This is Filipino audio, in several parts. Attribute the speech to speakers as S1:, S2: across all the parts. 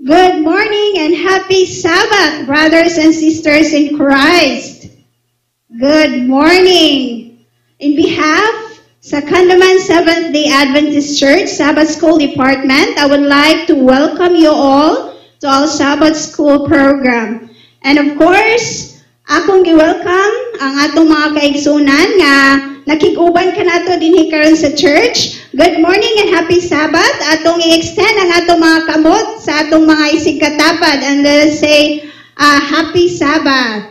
S1: Good morning and happy Sabbath, brothers and sisters in Christ. Good morning. In behalf sa Kandaman Seventh-day Adventist Church Sabbath School Department, I would like to welcome you all to our Sabbath School program. And of course, akong gi-welcome ang atong mga kaigsunan nga nakig-uban ka nato dinhi karon sa church. Good morning and happy Sabbath. Atong i-extend ang atong mga kamot sa atong mga isig katapad and let us say happy Sabbath.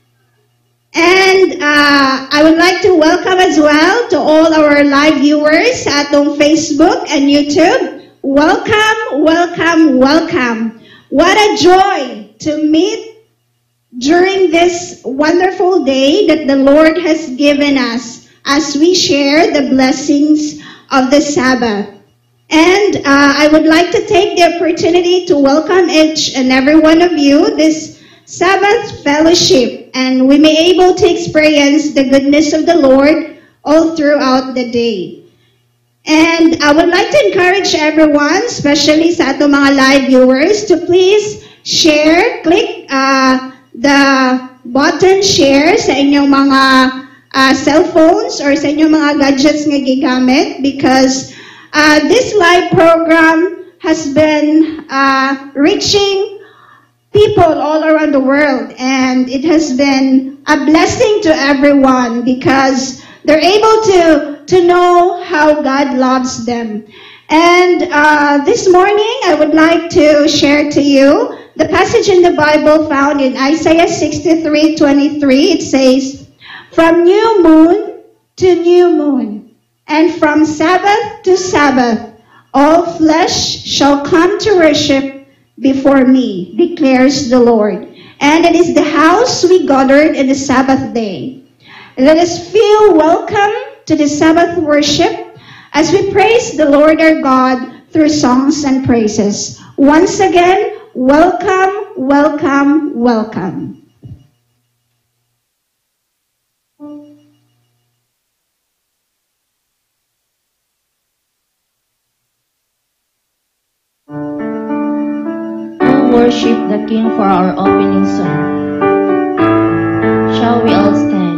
S1: And I would like to welcome as well to all our live viewers sa atong Facebook and YouTube. Welcome, welcome, welcome. What a joy to meet during this wonderful day that the Lord has given us as we share the blessings of the Sabbath. And I would like to take the opportunity to welcome each and every one of you this Sabbath fellowship, and we may able to experience the goodness of the Lord all throughout the day. And I would like to encourage everyone, especially sa ato mga live viewers, to please share, click the button share sa inyong mga cell phones or sa inyong mga gadgets nga gigamit, because this live program has been reaching people all around the world, and it has been a blessing to everyone because they're able to know how God loves them. And this morning I would like to share to you the passage in the Bible found in Isaiah 63:23. It says, "From new moon to new moon, and from Sabbath to Sabbath, all flesh shall come to worship before me, declares the Lord. And it is the house we gathered in the Sabbath day." Let us feel welcome to the Sabbath worship as we praise the Lord our God through songs and praises. Once again, welcome, welcome, welcome.
S2: Worship the King for our opening song. Shall we all stand?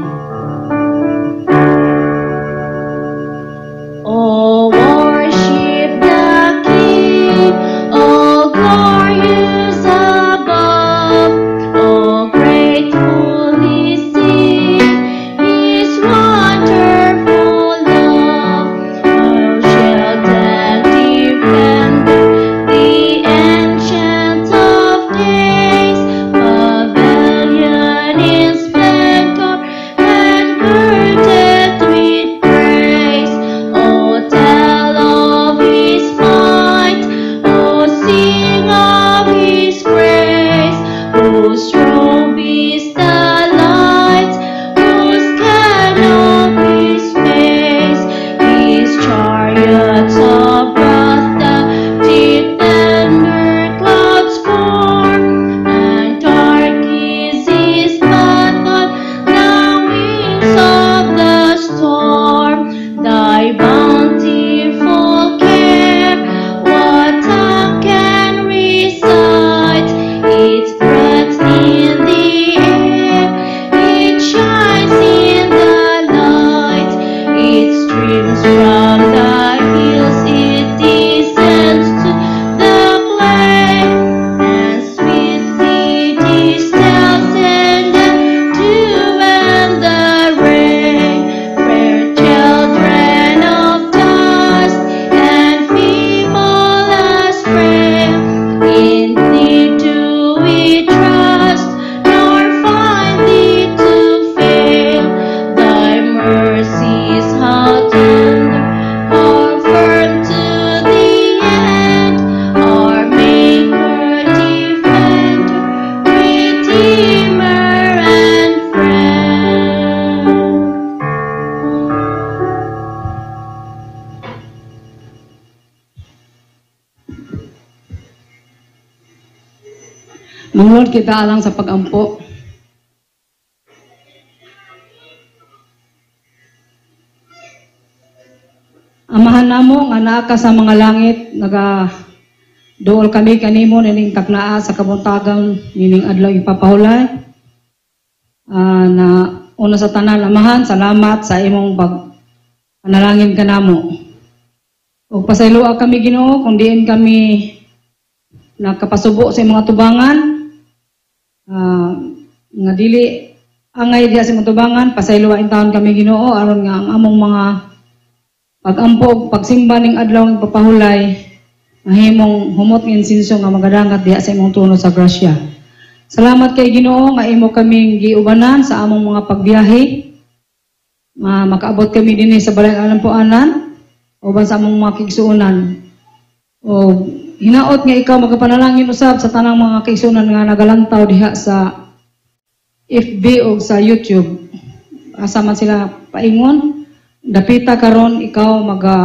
S2: Oh, worship the King, all glorious above, oh, gratefully sing His wonderful love. How shall that defend the ancient of days, pavilion in splendor and girded with praise? Oh, tell of His might, oh, sing of His grace, whose robe is the light, whose canopy is face, His chariots of wrath did thunder clouds form, and dark is His path on the wings of the storm. Thy bountiful care, what tongue can recite? It breathes in the air, it shines in the light, it streams from the hills, it descends to the plain, and sweetly distils in the dew and the rain. Fair children of dust and feeble as frame, in Thee do we trust, nor find Thee to fail. Thy mercies how tender, how firm to the end, our Maker, Defender, Redeemer, and Friend.
S3: Manglod kita alang sa pagampo. Amahan namo nga naa ka sa mga langit, Dool kami kanimo nining taknaa sa kabuntagang nining adlaw ipapahulay. Na una sa tanan, Amahan, salamat sa imong panalangin kanamo. Ug pasayloa kami Ginoo kung diin kami nakapasubo sa imong tubangan. Nga dili angay diha sa imong tubangan, pasayloa intawon kami Ginoo aron nga ang among mga pag-ampo, pagsimba ning adlaw ipapahulay mahimong humot ng insinso nga magadangat diha sa imong trono sa grasya. Salamat kay Ginoo nga imo kaming giubanan sa among mga pagbiyahe. Makaabot kami dinhi sa balay alampuanan uban sa among mga kigsuonan. O hinaot nga ikaw magapanalangin usab sa tanang mga kigsuonan nga nagalantaw diha sa FB o sa YouTube. Asa man sila paingon, dapita karon ikaw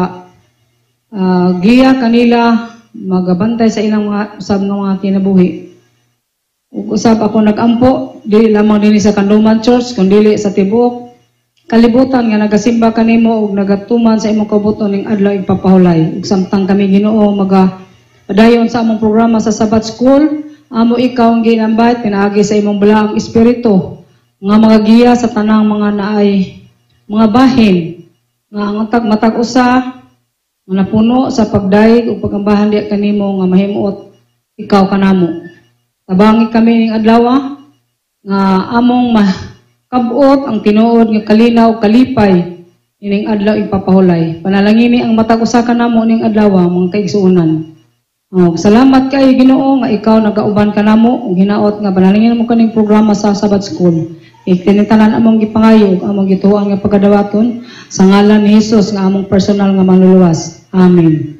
S3: giya kanila, magabantay sa ilang mga usab ng mga kinabuhi. Ug usab ako nagampo dili lamang dinhi sa Kanluman Church kundi dili sa tibuok kalibutan nga nagasimba kanimo ug nagatuman sa imong kabuton ning adlaw ipapahulay. Ug samtang kami Ginoo padayon sa among programa sa Sabbath School, amo ikaw ang ginambay pinaagi sa imong balaang espiritu nga magagiya sa tanang mga naay mga bahin nga ang matag usa nga napuno sa pagdaig ug pagambahan diha kanimo nga mahimuot ikaw kanamo. Tabangi kami ning adlaw nga among makabot ang tinuod nga kalinaw kalipay ining adlaw ipapahulay. Panalangini ang matag usa kanamo ning adlaw mga kaigsuonan. Salamat kay Ginoo nga ikaw nagauban kanamo ug hinaot nga panalangin mo kaning programa sa Sabbath School. Itinitanan among gipangayo among gituoan nga pagadawaton sa ngalan ni Hesus nga among personal nga manluluwas. Amen.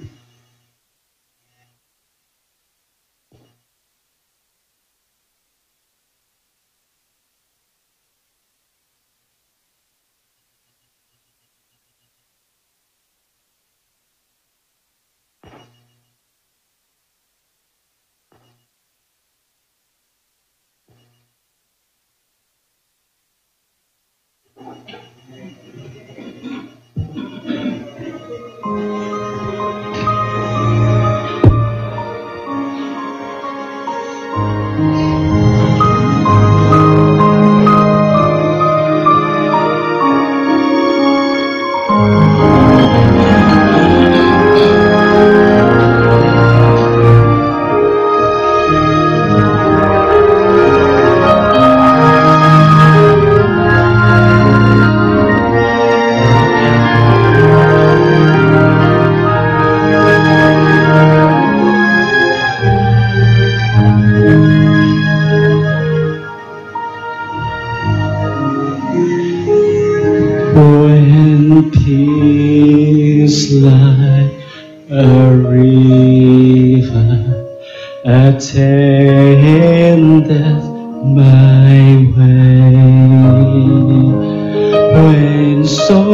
S4: attendeth my way. When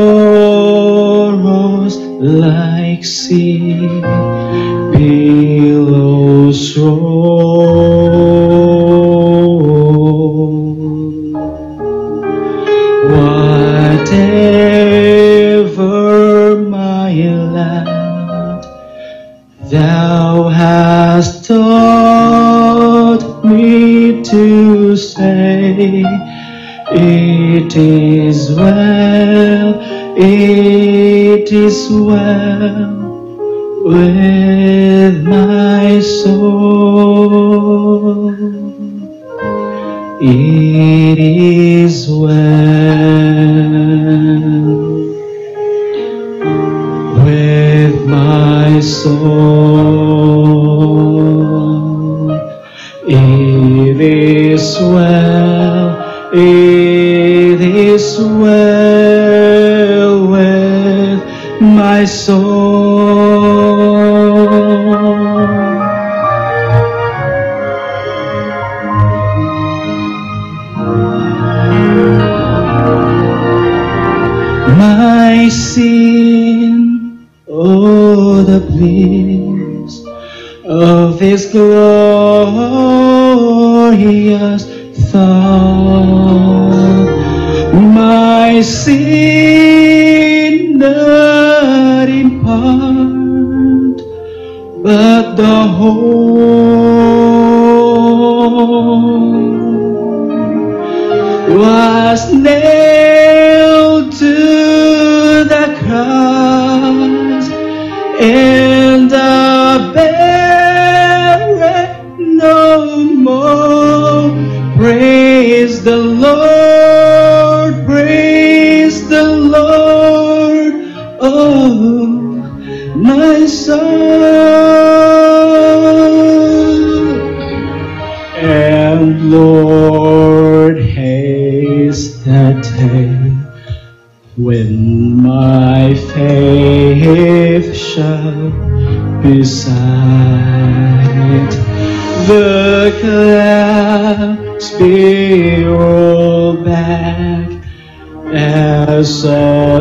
S4: sorrows like sea billows roll, whatever my lot, thou hast taught me to say, it is well, it is well with my soul. It is well with my soul. It is well, it is well with my soul. My sin, oh, the bliss of this glorious thought. My sin, not in part, but the whole was nailed to the cross, and the bearer no more. Praise the Lord, praise the Lord, oh my soul. And Lord, haste that day when my faith shall be sight. The clouds be rolled back as a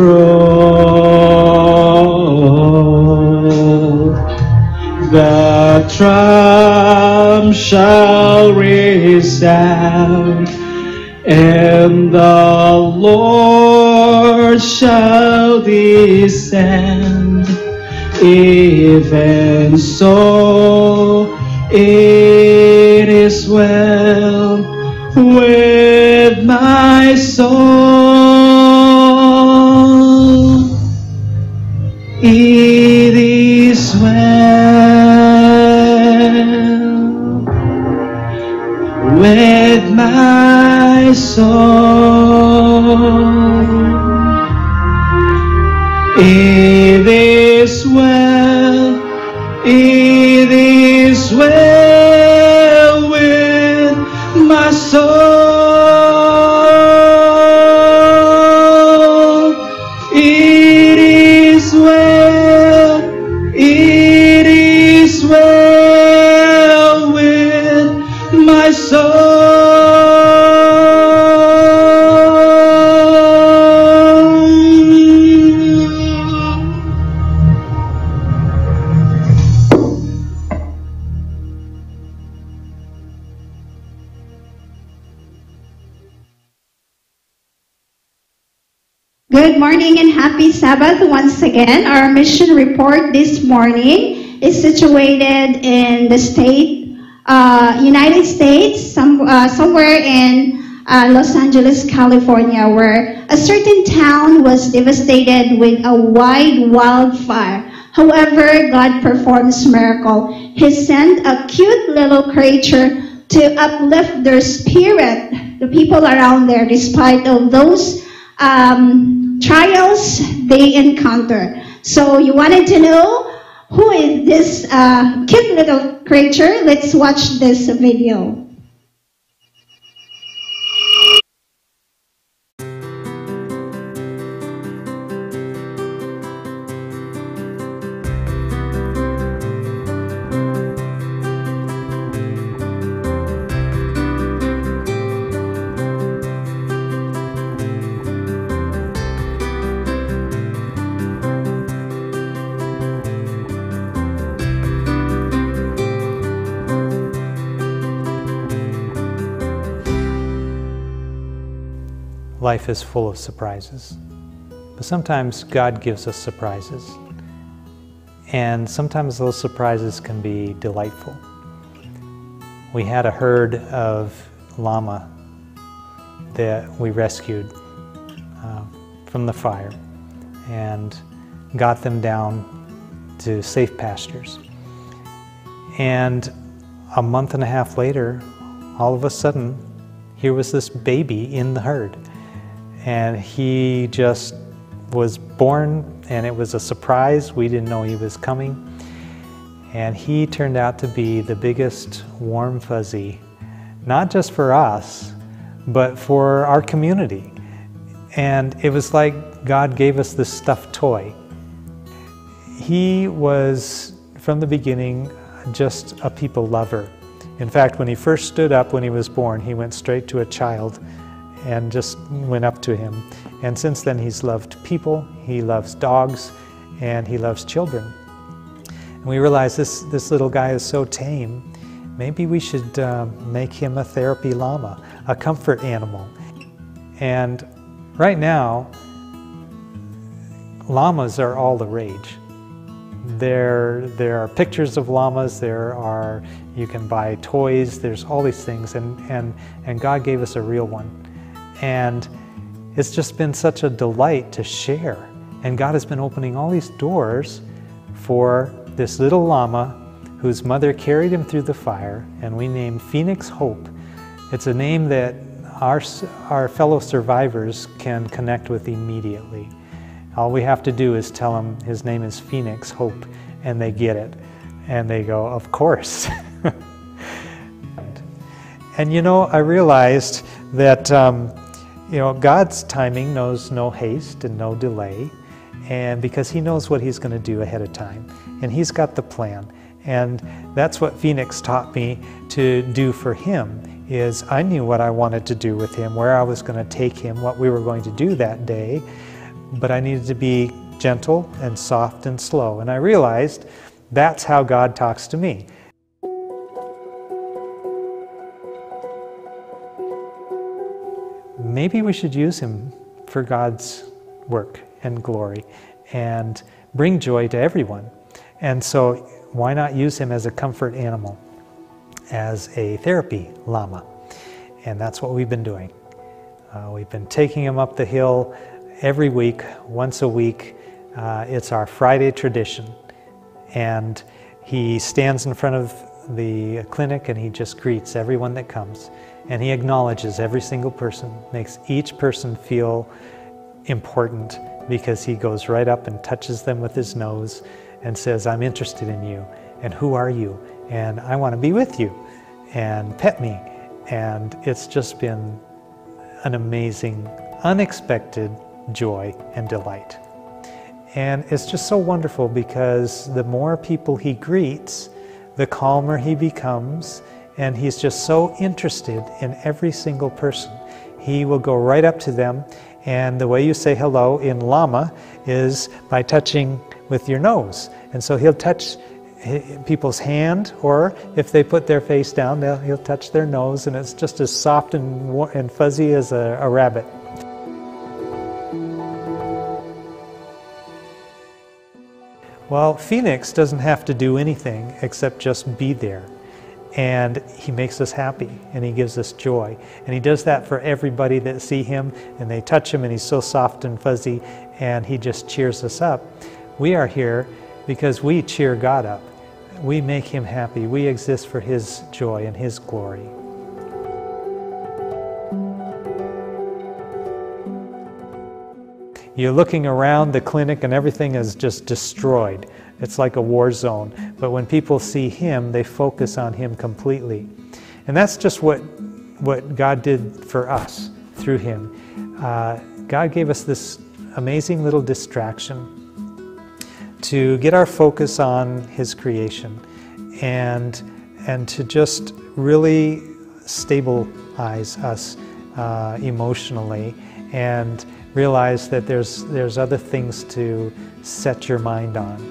S4: scroll. The trump shall resound, and the Lord shall descend. Even so, it is well with my soul. It is well with my soul. It is well, it is well with my soul. It is well, it is well with my soul.
S1: Good morning and happy Sabbath once again. Our mission report this morning is situated in the United States, somewhere in Los Angeles, California, where a certain town was devastated with a wide wildfire. However, God performs miracle. He sent a cute little creature to uplift their spirit, the people around there, despite of those trials they encounter. So you wanted to know who is this cute little creature? Let's watch this video.
S5: Life is full of surprises, but sometimes God gives us surprises, and sometimes those surprises can be delightful. We had a herd of llama that we rescued from the fire and got them down to safe pastures. And a month and a half later, all of a sudden, here was this baby in the herd. And he just was born, and it was a surprise. We didn't know he was coming. And he turned out to be the biggest warm fuzzy, not just for us, but for our community. And it was like God gave us this stuffed toy. He was, from the beginning, just a people lover. In fact, when he first stood up when he was born, he went straight to a child and just went up to him. And since then he's loved people, he loves dogs, and he loves children. And we realized this little guy is so tame, maybe we should make him a therapy llama, a comfort animal. And right now, llamas are all the rage. There are pictures of llamas, you can buy toys, there's all these things, and God gave us a real one. And it's just been such a delight to share. And God has been opening all these doors for this little llama whose mother carried him through the fire, and we named Phoenix Hope. It's a name that our fellow survivors can connect with immediately. All we have to do is tell them his name is Phoenix Hope, and they get it. And they go, of course. And you know, I realized that you know, God's timing knows no haste and no delay, and because He knows what He's going to do ahead of time, and He's got the plan. And that's what Phoenix taught me to do for him, is I knew what I wanted to do with him, where I was going to take him, what we were going to do that day, but I needed to be gentle and soft and slow. And I realized that's how God talks to me. Maybe we should use him for God's work and glory and bring joy to everyone. And so why not use him as a comfort animal, as a therapy llama? And that's what we've been doing. We've been taking him up the hill every week, once a week. It's our Friday tradition. And he stands in front of the clinic and he just greets everyone that comes. And he acknowledges every single person, makes each person feel important, because he goes right up and touches them with his nose and says, I'm interested in you, and who are you? And I want to be with you, and pet me. And it's just been an amazing, unexpected joy and delight. And it's just so wonderful, because the more people he greets, the calmer he becomes, and he's just so interested in every single person. He will go right up to them, and the way you say hello in llama is by touching with your nose. And so he'll touch people's hand, or if they put their face down, he'll touch their nose, and it's just as soft and fuzzy as a rabbit. Well, Phoenix doesn't have to do anything except just be there. And he makes us happy, and he gives us joy. And he does that for everybody that see him, and they touch him, and he's so soft and fuzzy, and he just cheers us up. We are here because we cheer God up. We make him happy. We exist for his joy and his glory. You're looking around the clinic and everything is just destroyed. It's like a war zone. But when people see him, they focus on him completely. And that's just what God did for us through him. God gave us this amazing little distraction to get our focus on his creation and to just really stabilize us emotionally, and realize that there's other things to set your mind on.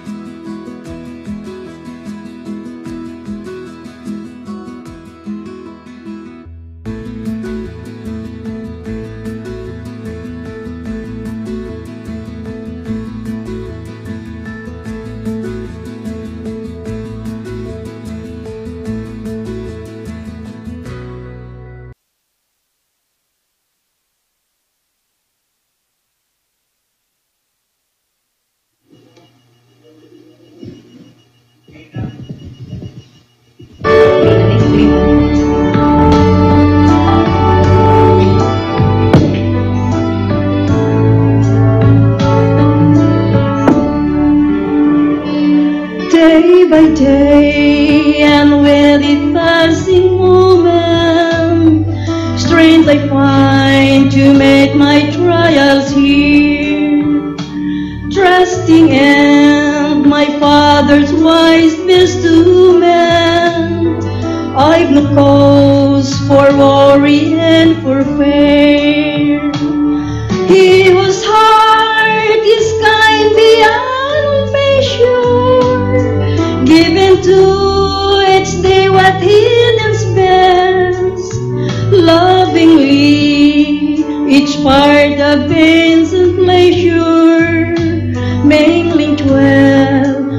S2: Day by day, and with each passing moment, strength I find to make my trials here. Trusting in my Father's wise wisdom, I've no cause for worry and for fear. He whose heart is kind beyond measure, given to each day what he deems best, lovingly each part of pains and pleasure, mingling 12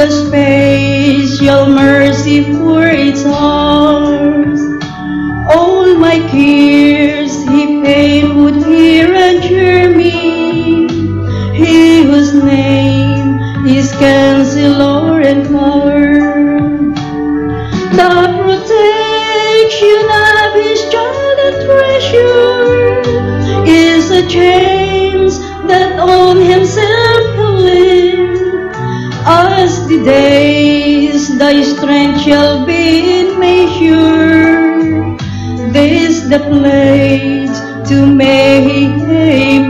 S2: a special mercy for its heart. All my cares He paid would hear and cheer me. He whose name is Counselor and Power. The protection of His child and treasure is a chains that on Himself will live. As the days thy strength shall be in measure, this the pledge to maintain.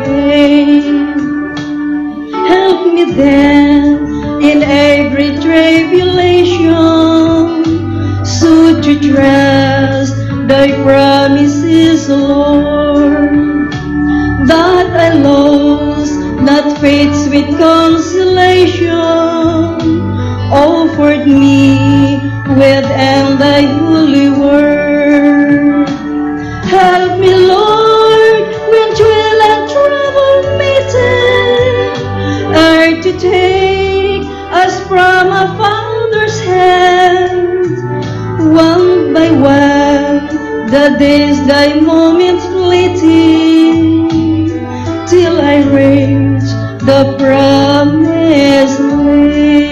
S2: Help me then in every tribulation, so to trust thy promises, Lord, that I lose not faith's sweet consolation, offered me within thy holy word. Help me, Lord, when toil and trouble meeting, are to take us from a Father's hand. One by one, the days thy moments fleeting, till I reach the promised land.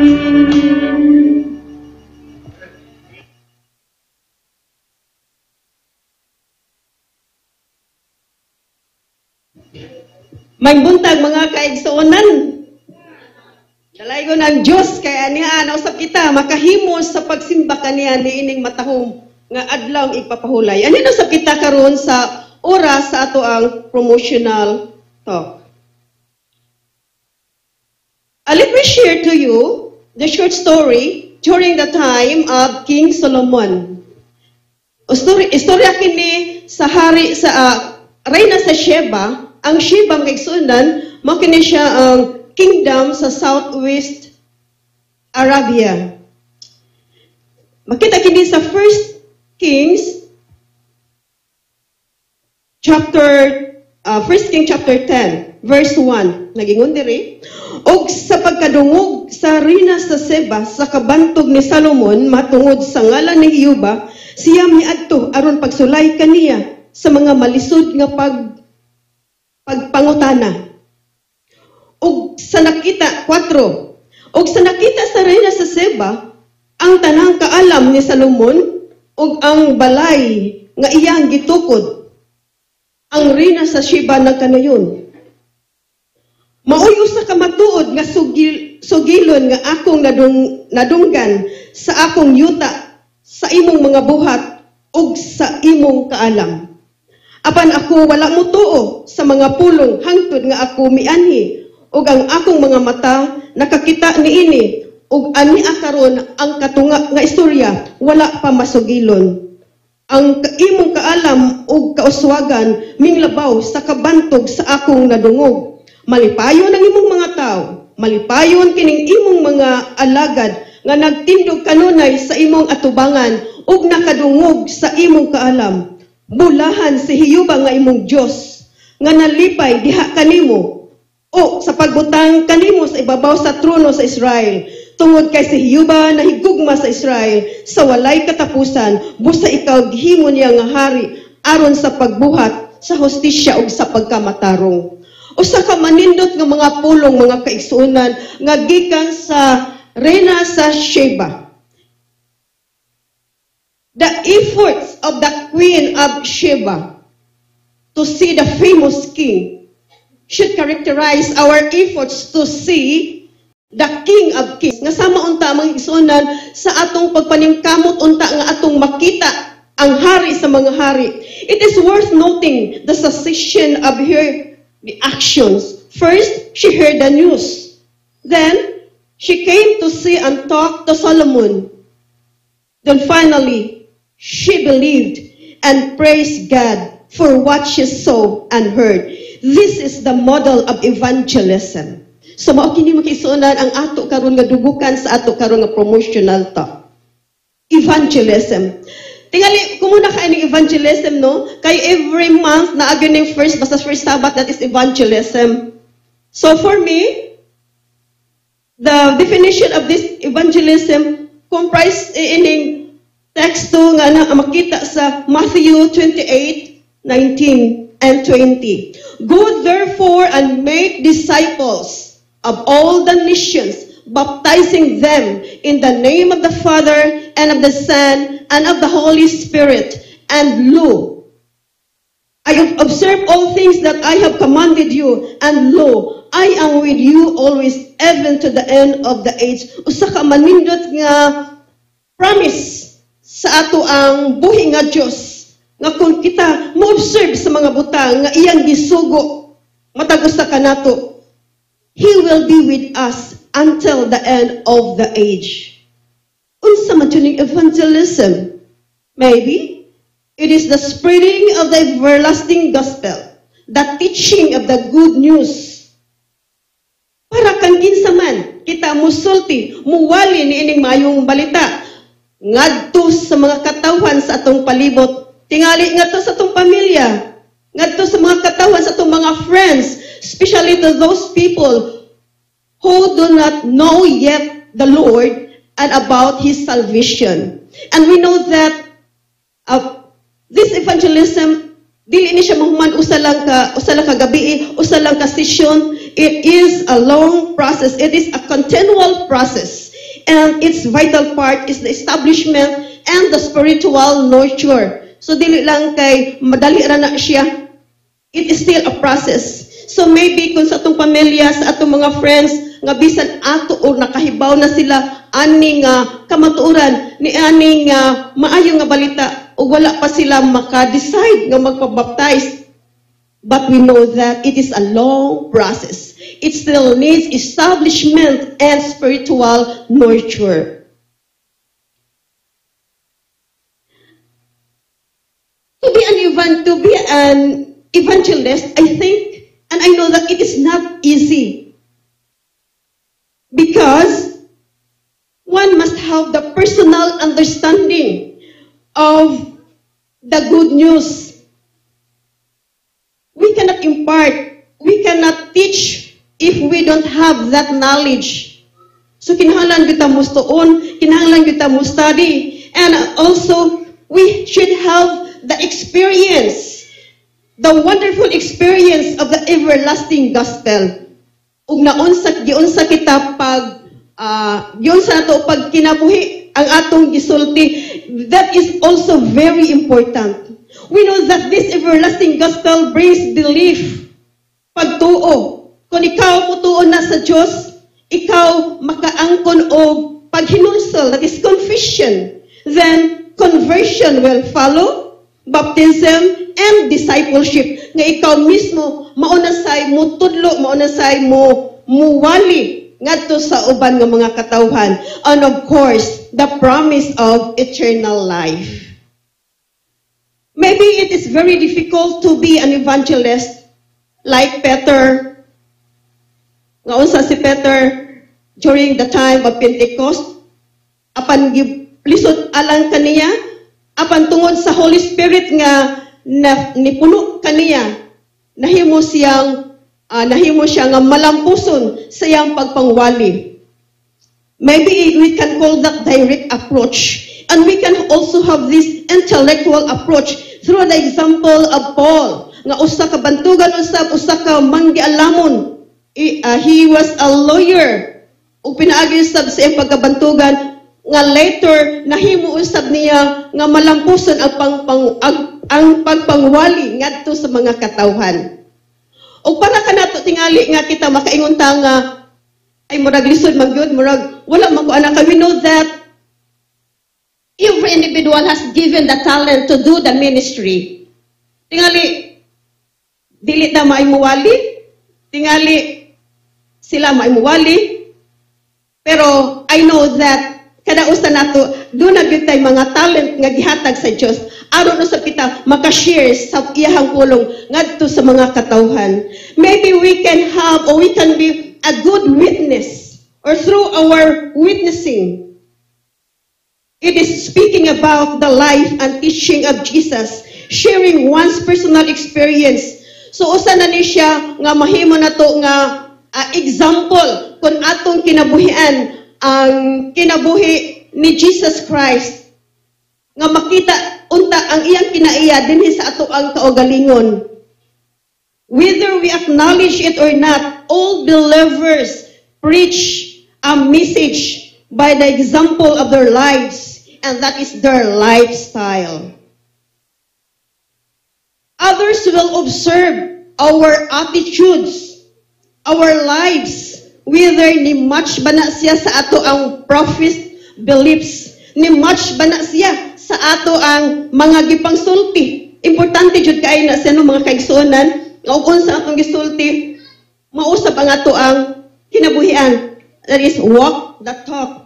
S6: May buntag mga kaigsuonan. Dalaygo ng Diyos kay aniha nausap kita makahimos sa pagsimba kaniya niining matahom nga adlaw ipapahulay. Ani nausap kita karon sa oras sa ato ang promotional talk. Let me share to you the short story during the time of King Solomon. Istorya kini sa hari sa reyna sa Sheba. Ang Sheba ang kaigsuonan mao kini siya ang kingdom sa Southwest Arabia. Makita kini sa 1 Kings chapter 1 King chapter 10 verse 1 nagingon diri, og sa pagkadungog sa reyna sa Sheba sa kabantog ni Solomon matungod sa ngalan ni Jehova, siya miadto aron pagsulay kaniya sa mga malisod nga pagpangutana. Og sa nakita 4, og sa nakita sa reyna sa Sheba ang tanang kaalam ni Solomon og ang balay nga iyang gitukod, ang reyna sa Sheba nagkanayon. Maoy usa ka matuod nga sugilon nga akong nadunggan sa akong yuta sa imong mga buhat ug sa imong kaalam. Apan ako wala mo tuo sa mga pulong hangtod nga ako mianhi, ug ang akong mga mata nakakita niini, ug ani karon ang katunga nga istorya wala pa masugilon. Ang imong kaalam ug kauswagan minglabaw sa kabantog sa akong nadungog. Malipayon ang imong mga tao, malipayon kining imong mga alagad nga nagtindog kanunay sa imong atubangan ug nakadungog sa imong kaalam. Bulahan si Jehova nga imong Dios nga nalipay diha kanimo o sa pagbutang kanimo sa ibabaw sa trono sa Israel. Tungod kay si Jehova nahigugma sa Israel sa walay katapusan, busa ikaw gihimo niya nga hari aron sa pagbuhat sa hustisya ug sa pagkamatarong. Usa ka manindot nga mga pulong mga kaigsuonan nga gikan sa reyna sa Sheba. The efforts of the Queen of Sheba to see the famous king should characterize our efforts to see the King of Kings. Nga sama unta mga igsuonan sa atong pagpaningkamot unta nga atong makita ang hari sa mga hari. It is worth noting the succession of her actions. First, she heard the news. Then, she came to see and talk to Solomon. Then finally, she believed and praised God for what she saw and heard. This is the model of evangelism. So mao kini makisuonan ang ato karon nga dugukan sa ato karon nga promotional talk. Evangelism. Tingali kumuna ka ini evangelism no? Kay every month na aganing first Sabbath that is evangelism. So for me, the definition of this evangelism comprised ining text nga makita sa Matthew 28:19 and 20. Go therefore and make disciples of all the nations, baptizing them in the name of the Father and of the Son and of the Holy Spirit. And lo, I have observed all things that I have commanded you, and lo, I am with you always, even to the end of the age. Usa ka manindot nga promise sa ato ang buhi nga Dios nga kung kita mo-observe sa mga butang nga iyang gisugo matag usa kanato, He will be with us until the end of the age. Unsa man tuning evangelism? Maybe it is the spreading of the everlasting gospel, the teaching of the good news. Para kang kinsa man kita musulti, muwali ni ining mayong balita ngadto sa mga katawhan sa atong palibot, tingali ngadto sa atong pamilya, ngadto sa mga katawhan sa atong mga friends, especially to those people who do not know yet the Lord and about His salvation. And we know that this evangelism, dili ni siya mahuman usa lang ka gabi, usa lang ka session. It is a long process. It is a continual process. And its vital part is the establishment and the spiritual nurture. So dili lang kay madali ra na siya. It is still a process. So maybe kung sa atong pamilya, sa atong mga friends, nga bisan ato o nakahibaw na sila aning kamatuoran ni aning maayo nga balita o wala pa sila maka-decide nga magpabaptize. But we know that it is a long process. It still needs establishment and spiritual nurture. To be an evangelist, I think, and I know that it is not easy. Because one must have the personal understanding of the good news. We cannot impart, we cannot teach if we don't have that knowledge. So kinahanglan kita mo tuon, kinahanglan kita mo study, and also we should have the experience, the wonderful experience of the everlasting gospel. Ug giunsa kita pag giunsa nato pag kinabuhi ang atong gisulti, that is also very important. We know that this everlasting gospel brings belief, pagtuo. Kung ikaw mutuon na sa Diyos, ikaw makaangkon o paghinulsol, that is confession. Then conversion will follow, baptism and discipleship. Nga ikaw mismo maunasay mo tudlo, maunasay mo muwali ngadto sa uban nga mga katawhan. And of course, the promise of eternal life. Maybe it is very difficult to be an evangelist like Peter. Nga unsa si Peter during the time of Pentecost, apan lisod alang kaniya, apan tungod sa Holy Spirit nga nipuno kaniya, nahimo siya nga malampuson sa iyang pagpangwali. Maybe we can call that direct approach. And we can also have this intellectual approach through the example of Paul. Nga usa ka bantugan usab, usa ka manggialamon. He was a lawyer. Ug pinaagi usab sa iyang pagkabantugan nga later nahimo usab niya nga malampuson ang pagpangwali ngadto sa mga katawhan. Ug para kanato tingali nga kita makaingon ta nga ay murag lisod man gyud, murag wala man ko ana ka. We know that every individual has given the talent to do the ministry. Tingali, dili na maimuwali. Tingali, sila maimuwali. Pero I know that kada usa nato, doon na gyud tay mga talent nga gihatag sa Dios. Aron usab kita maka-share sa iyahang pulong ngadto sa mga katawhan. Maybe we can have or we can be a good witness, or through our witnessing, it is speaking about the life and teaching of Jesus, sharing one's personal experience. So usa na ni siya nga mahimo na to nga example kung atong kinabuhian ang kinabuhi ni Jesus Christ nga makita unta ang iyang kinaiya dinhi sa ato ang kaugalingon. Whether we acknowledge it or not, all believers preach a message by the example of their lives, and that is their lifestyle. Others will observe our attitudes, our lives, whether ni match ba na siya sa ato ang prophet beliefs, ni match ba na siya sa ato ang mga gipangsulti. Importante jud kay na sa mga kaigsuonan, ug unsa atong gisulti, mausab ang ato ang kinabuhian. That is, walk the talk.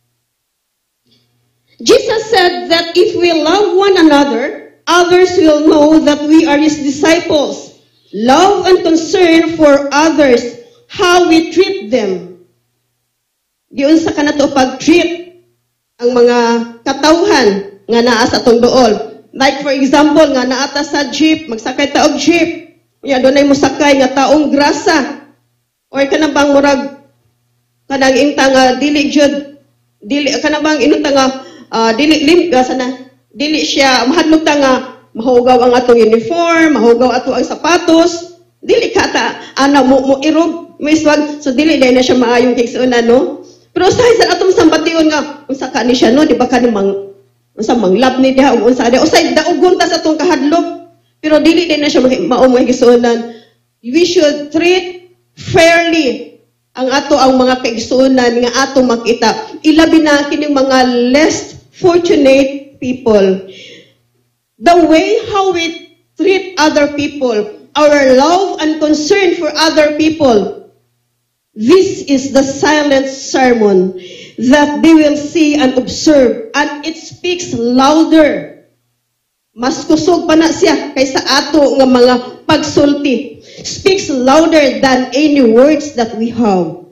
S6: Jesus said that if we love one another, others will know that we are His disciples. Love and concern for others, how we treat them. Giunsa ka na to pag-treat ang mga katawhan nga naa sa atong dool. Like for example, nga naata sa jeep, magsakay ta og jeep. Ya dunay mosakay nga taong grasa. Or kana bang murag kanang intang dili jud dili kana bang inunta nga dili sana dili siya mahadlok ta nga mahugaw ang atong uniform, mahugaw ato ang sapatos, dili ka ta ana mo irog miswag, so dili na siya maayong kigsuonan, no? Pero sa atong sambation nga unsa ka ni siya, no? Di ba ka namang unsa mang love ni diha unsa dia usay daugon ta sa atong kahadlok, pero dili din na siya maumay kigsuonan. We should treat fairly ang ato ang mga kaigsuonan nga atong makita, ilabi na kining mga less fortunate people. The way how we treat other people, our love and concern for other people, this is the silent sermon that they will see and observe, and it speaks louder. Mas kusog pa na siya kaysa ato nga mga pagsulti. Speaks louder than any words that we have.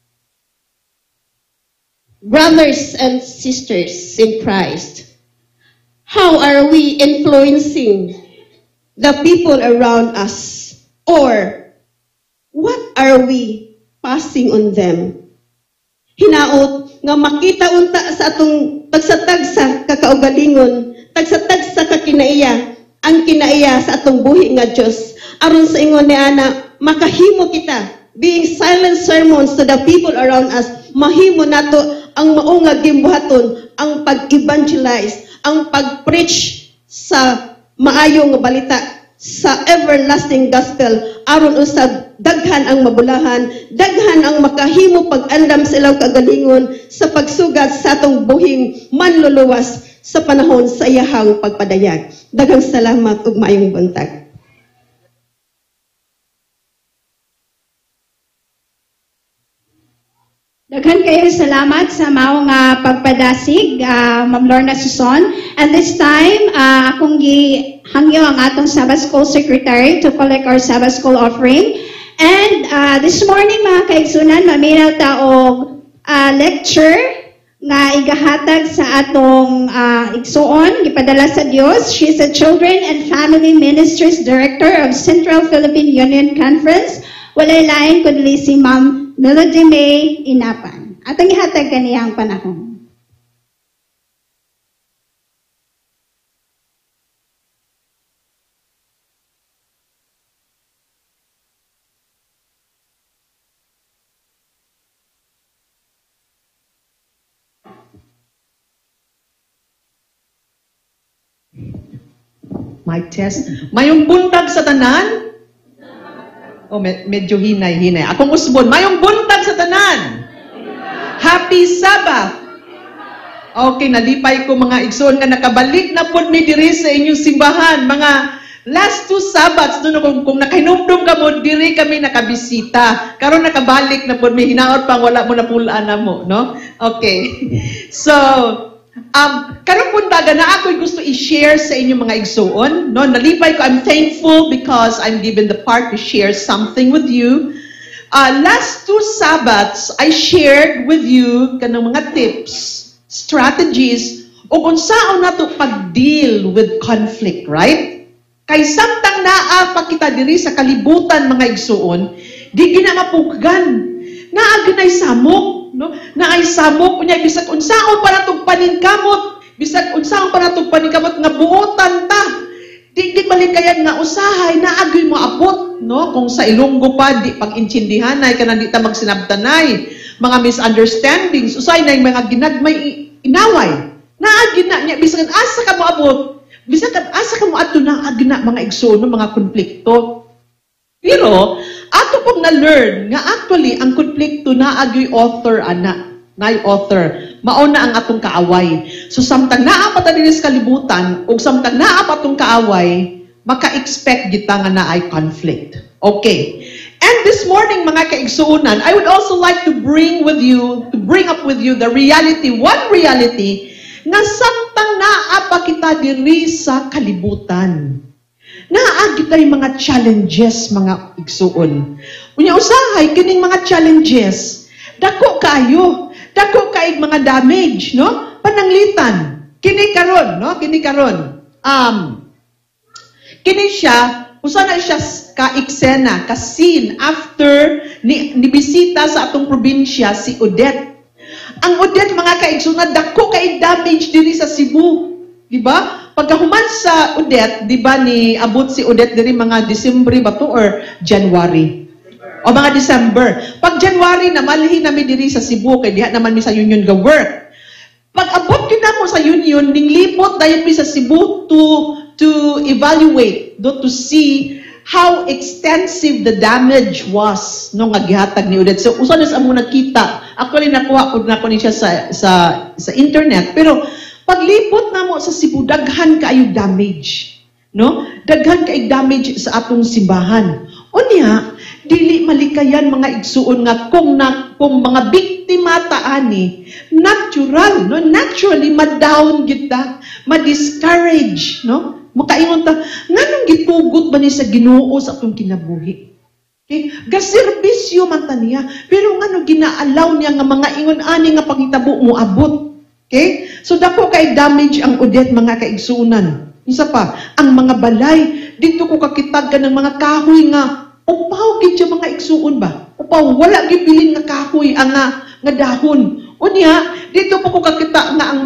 S6: Brothers and sisters in Christ, how are we influencing the people around us? Or what are we passing on them? Hinaot nga makita unta sa atong tagsatag sa kakaugalingon, tagsatag sa kakinaiya, ang kinaiya sa atong buhi nga Dios. Aron sa ingon ni ana, makahimo kita being silent sermons to the people around us. Mahimo nato ang mao nga gimbuhaton, ang pag-evangelize, ang pag-preach sa maayong nga balita, sa everlasting gospel, aron usab daghan ang mabulahan, daghan ang makahimo pag-andam sa ilaw kagalingon sa pagsugat sa atong buhing manluluwas sa panahon sa iyahang pagpadayag. Daghang salamat ug maayong buntag.
S1: Daghan kayo salamat sa mao nga pagpadasig, Ma'am Lorna Suson. And this time, akong gihangyo ang atong Sabbath School Secretary to collect our Sabbath School offering. And this morning, mga kaigsunan, maminaw ta og lecture nga igahatag sa atong igsuon, gipadala sa Dios. She's a Children and Family Ministries Director of Central Philippine Union Conference. Walay lain kundi si Ma'am Melody May Inapan. Atong ihatag kaniyang panahon.
S7: Mic test. Mayong buntag sa tanan? Oh, medyo hinay-hinay. Akong usbon, mayong buntag sa tanan. Happy Sabbath. Okay, nalipay ko mga igsoon nga nakabalik na po ni diri sa inyong simbahan. Mga last 2 Sabbaths, kung nakahinumdum ka mo, diri kami nakabisita. Karon nakabalik na po, may hinaot pang wala mo na pulaan na mo, no? Okay. So, karon puntaga na ako'y gusto i-share sa inyong mga igsoon, no? Nalipay ko, I'm thankful because I'm given the part to share something with you. Last 2 Sabbaths, I shared with you kanang mga tips, strategies, o kung saan nato pag-deal with conflict, right? Kay samtang naa pa kita diri sa kalibutan mga igsuon, Di ginamapuggan. Naaginay samok, no? Naay samok unya bisag unsaon para tug paningkamot, bisag unsaon para tug paningkamot nga buotan ta. Di malikayan nga usahay naagoy mo abot, no? Kung sa Ilonggo pa di pag-intsindihanay kana di ta magsinabtanay, mga misunderstandings, usay na yung mga ginagmay inaway. Naagin na niya bisag asa ka mo abot, bisag asa ka mo adto naagin na mga igsoon, mga konflikto. Pero ato pong na-learn nga actually ang konflikto naagoy author ana, nay author. Mauna ang atong kaaway. So samtang naa pa ta dinhi sa kalibutan ug samtang naa pa tong kaaway, maka-expect kita nga naay conflict. Okay. And this morning mga kaigsuunan, I would also like to bring up with you the reality, one reality nga samtang naa pa kita diri sa kalibutan. Naagi tayo mga challenges, mga igsuon. Unya usahay, kining mga challenges, dako kayo kaig mga damage, no? Pananglitan. Kini karon, no? Kini karon. Kini siya, usa na siya ka-eksena, ka-scene after ni bisita sa atong probinsya si Odette. Ang Odette, mga kaigsunan, dako kaig damage diri sa Cebu. Di ba? Pagkahuman sa Odette, di ba ni abot si Odette diri mga Disyembre ba to or January? O mga December. Pag January na malhin nami diri sa Cebu kay diha naman mi sa union ga work. Pag abot gyud namo sa union, ninglipot dayon mi sa Cebu to evaluate, to see how extensive the damage was no nga gihatag ni Odette. So usa na sa amo nakita. Actually nakuha pud nako ni siya sa internet, pero paglipot namo sa Cebu, daghan kaayo damage, no? Daghan kaayo damage sa atong simbahan. Unya, dili malikayan mga igsuon nga kung mga biktima taani, natural, no? Naturally ma-down kita, ma-discourage, no? Makaingon ta, nganong gitugot ba ni sa Ginoo sa atong kinabuhi? Okay? Gaserbisyo man ta niya, pero ngano ginaalaw niya nga mga ingon ani nga pangitabo mo abot. Okay? So dako kay damage ang Odette mga kaigsunan. Isa pa, ang mga balay, dito ko kakitag ka ng mga kahoy nga, upaw gid siya mga igsuon ba? Upaw, wala gid bilin nga kahoy ang nga dahon. Unya, dito po ko kakita nga ang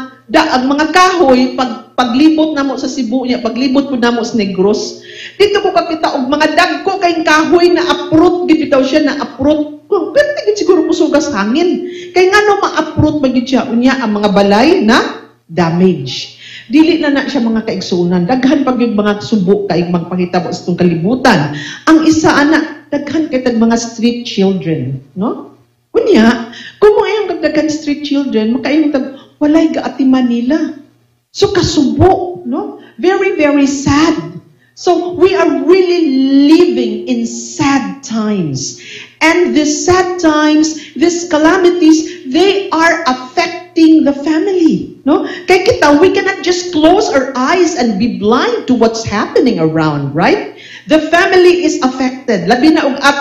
S7: mga kahoy paglibot namo sa Cebu niya, paglibot po namo sa Negros. Dito ko kakita og mga dagko kay kahoy na uproot gid bitaw siya na uproot. Pero tigit siguro musugas hangin. Kay ngano ma-uproot ba gid siya unya ang mga balay na damage. Dili na siya mga kaigsunan. Daghan pag yung mga subo kay magpakitabo sa itong kalibutan. Ang isa ana, daghan kay mga street children, no? Unya, kung mo ayong daghan street children, makaayong walay gaatiman nila. So kasubo, no? Very, very sad. So we are really living in sad times. And these sad times, these calamities, they are affecting the family. No? Kaya kita, we cannot just close our eyes and be blind to what's happening around, right? The family is affected. Labi na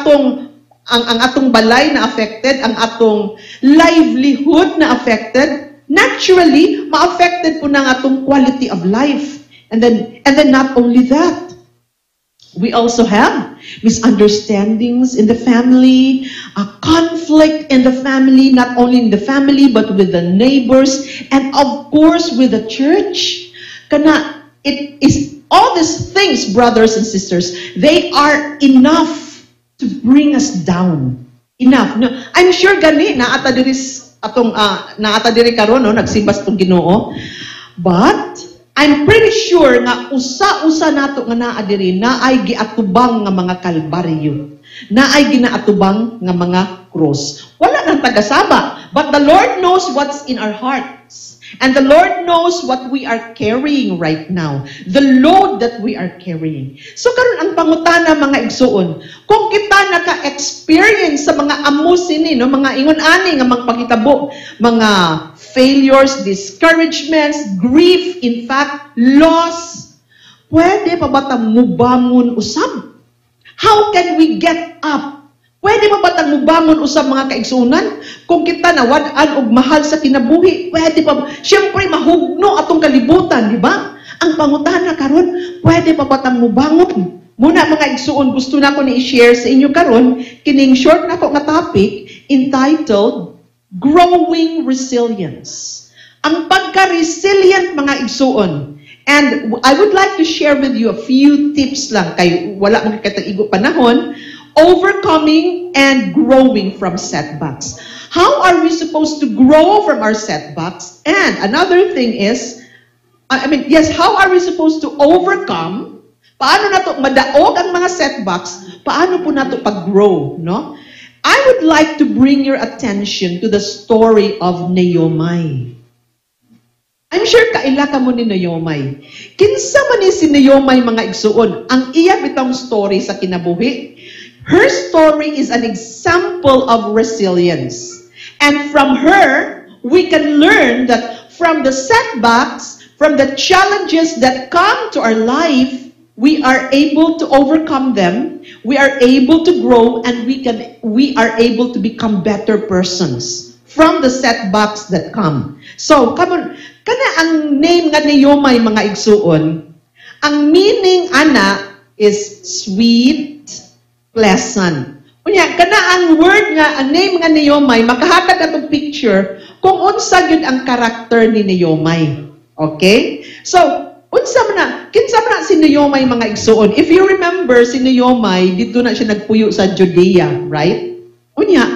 S7: ang atong balay na affected, ang atong livelihood na affected. Naturally, ma-affected po ng atong quality of life. And then not only that, we also have misunderstandings in the family, a conflict in the family, not only in the family, but with the neighbors, and of course with the church. Kana, it is all these things, brothers and sisters, they are enough to bring us down. Enough. No, I'm sure gani, naata diri karon, no, nagsimbas tong Ginoo. But I'm pretty sure nga usa-usa nato nga naa diri naay giatubang nga mga kalbaryo. Naay ginaatubang nga mga cross. Wala nang tagasaba, but the Lord knows what's in our hearts. And the Lord knows what we are carrying right now. The load that we are carrying. So karon ang pangutana mga igsuon, kung kita naka-experience sa mga amusin no, mga ingon ani nga magpakitabo, mga failures, discouragements, grief, in fact, loss, pwede pa ba tang mubangon usab? How can we get up? Pwede pa ba tang mubangon usab mga kaigsunan? Kung kita nawad-an og mahal sa kinabuhi, pwede pa ba? Siyempre, mahugno atong kalibutan, di ba? Ang pangutana karon, pwede pa ba tang mubangon? Muna mga igsuon, gusto na ko ni i-share sa inyo karon kining short na ko nga topic entitled Growing Resilience. Ang pagka-resilient mga igsuon. And I would like to share with you a few tips lang kay wala mo katag-igo panahon, overcoming and growing from setbacks. How are we supposed to grow from our setbacks? And another thing is, how are we supposed to overcome? Paano na to madaog ang mga setbacks? Paano po na to pag-grow, no? I would like to bring your attention to the story of Naomi. I'm sure kaila ka mo ni Naomi. Kinsa man ni si Naomi mga igsuon, ang iya bitong story sa kinabuhi. Her story is an example of resilience. And from her, we can learn that from the setbacks, from the challenges that come to our life, we are able to overcome them, we are able to grow, and we are able to become better persons from the setbacks that come. So, come on, kana ang name nga Naomi mga igsuon, ang meaning ana is sweet, pleasant. Unya, kana ang word nga, ang name nga Naomi, makahatag atong picture kung unsa gyud ang karakter ni Naomi. Okay? So, kinsa man na si Naomi mga igsuon. If you remember, si Naomi, dito na siya nagpuyo sa Judea, right? Unya,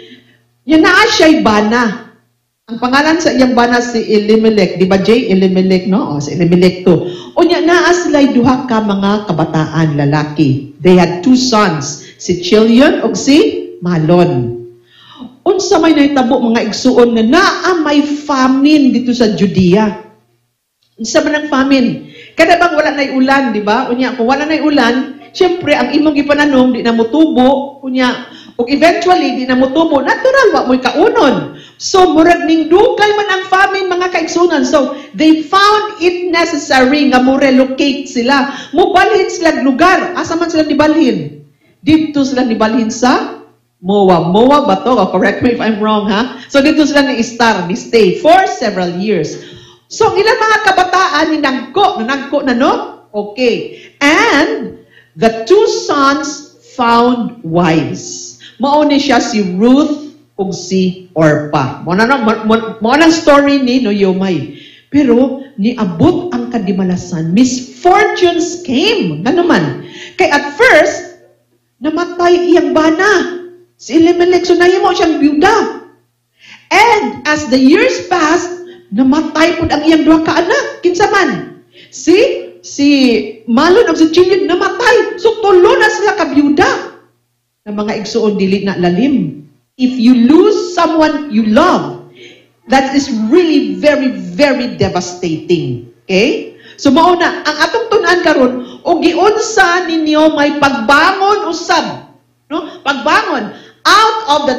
S7: yan na siya'y bana. Ang pangalan sa iyang bana si Elimelech. Di ba, Jay? Elimelech, no? O, si Elimelech to. Unya, naa sila'y duha ka mga kabataan, lalaki. They had 2 sons, si Chilion o si Malon. Unsa may nahitabo mga igsuon na naa may famine dito sa Judea. Unsa man ang famine? Kada bang wala nay ulan, di ba? Unya, kung wala nay ulan, syempre ang imong gipananom di na motubo, unya, ug eventually di na motubo, natural wa mo'y kaunon. So murag ning dugay man ang famine mga kaigsunan. So they found it necessary nga mo relocate sila. Mobalhin sila lugar. Asa man sila nibalhin? Dito sila nibalhin sa Moab. Moab ba to? Correct me if I'm wrong, ha? So dito sila ni stay for several years. So, ilang mga kabataan ni nagko na, no? Okay. And the 2 sons found wives. Mauni siya si Ruth ug si Orpah. Mo na story ni Naomi. Pero niabot ang kadimalasan. Misfortunes came. Nga naman. Kay at first, namatay iyang bana. Si Elimelech, so nahimo siyang byuda. And as the years passed, namatay po ang iyang 2 ka anak. Kinsa man? Si Malon o si Chilion namatay. So tulo na sila kabyuda. Na mga igsuon dili na lalim. If you lose someone you love, that is really very, very devastating. Okay? So mauna, ang atong tunan karon o giunsa ninyo may pagbangon usab. No? Pagbangon out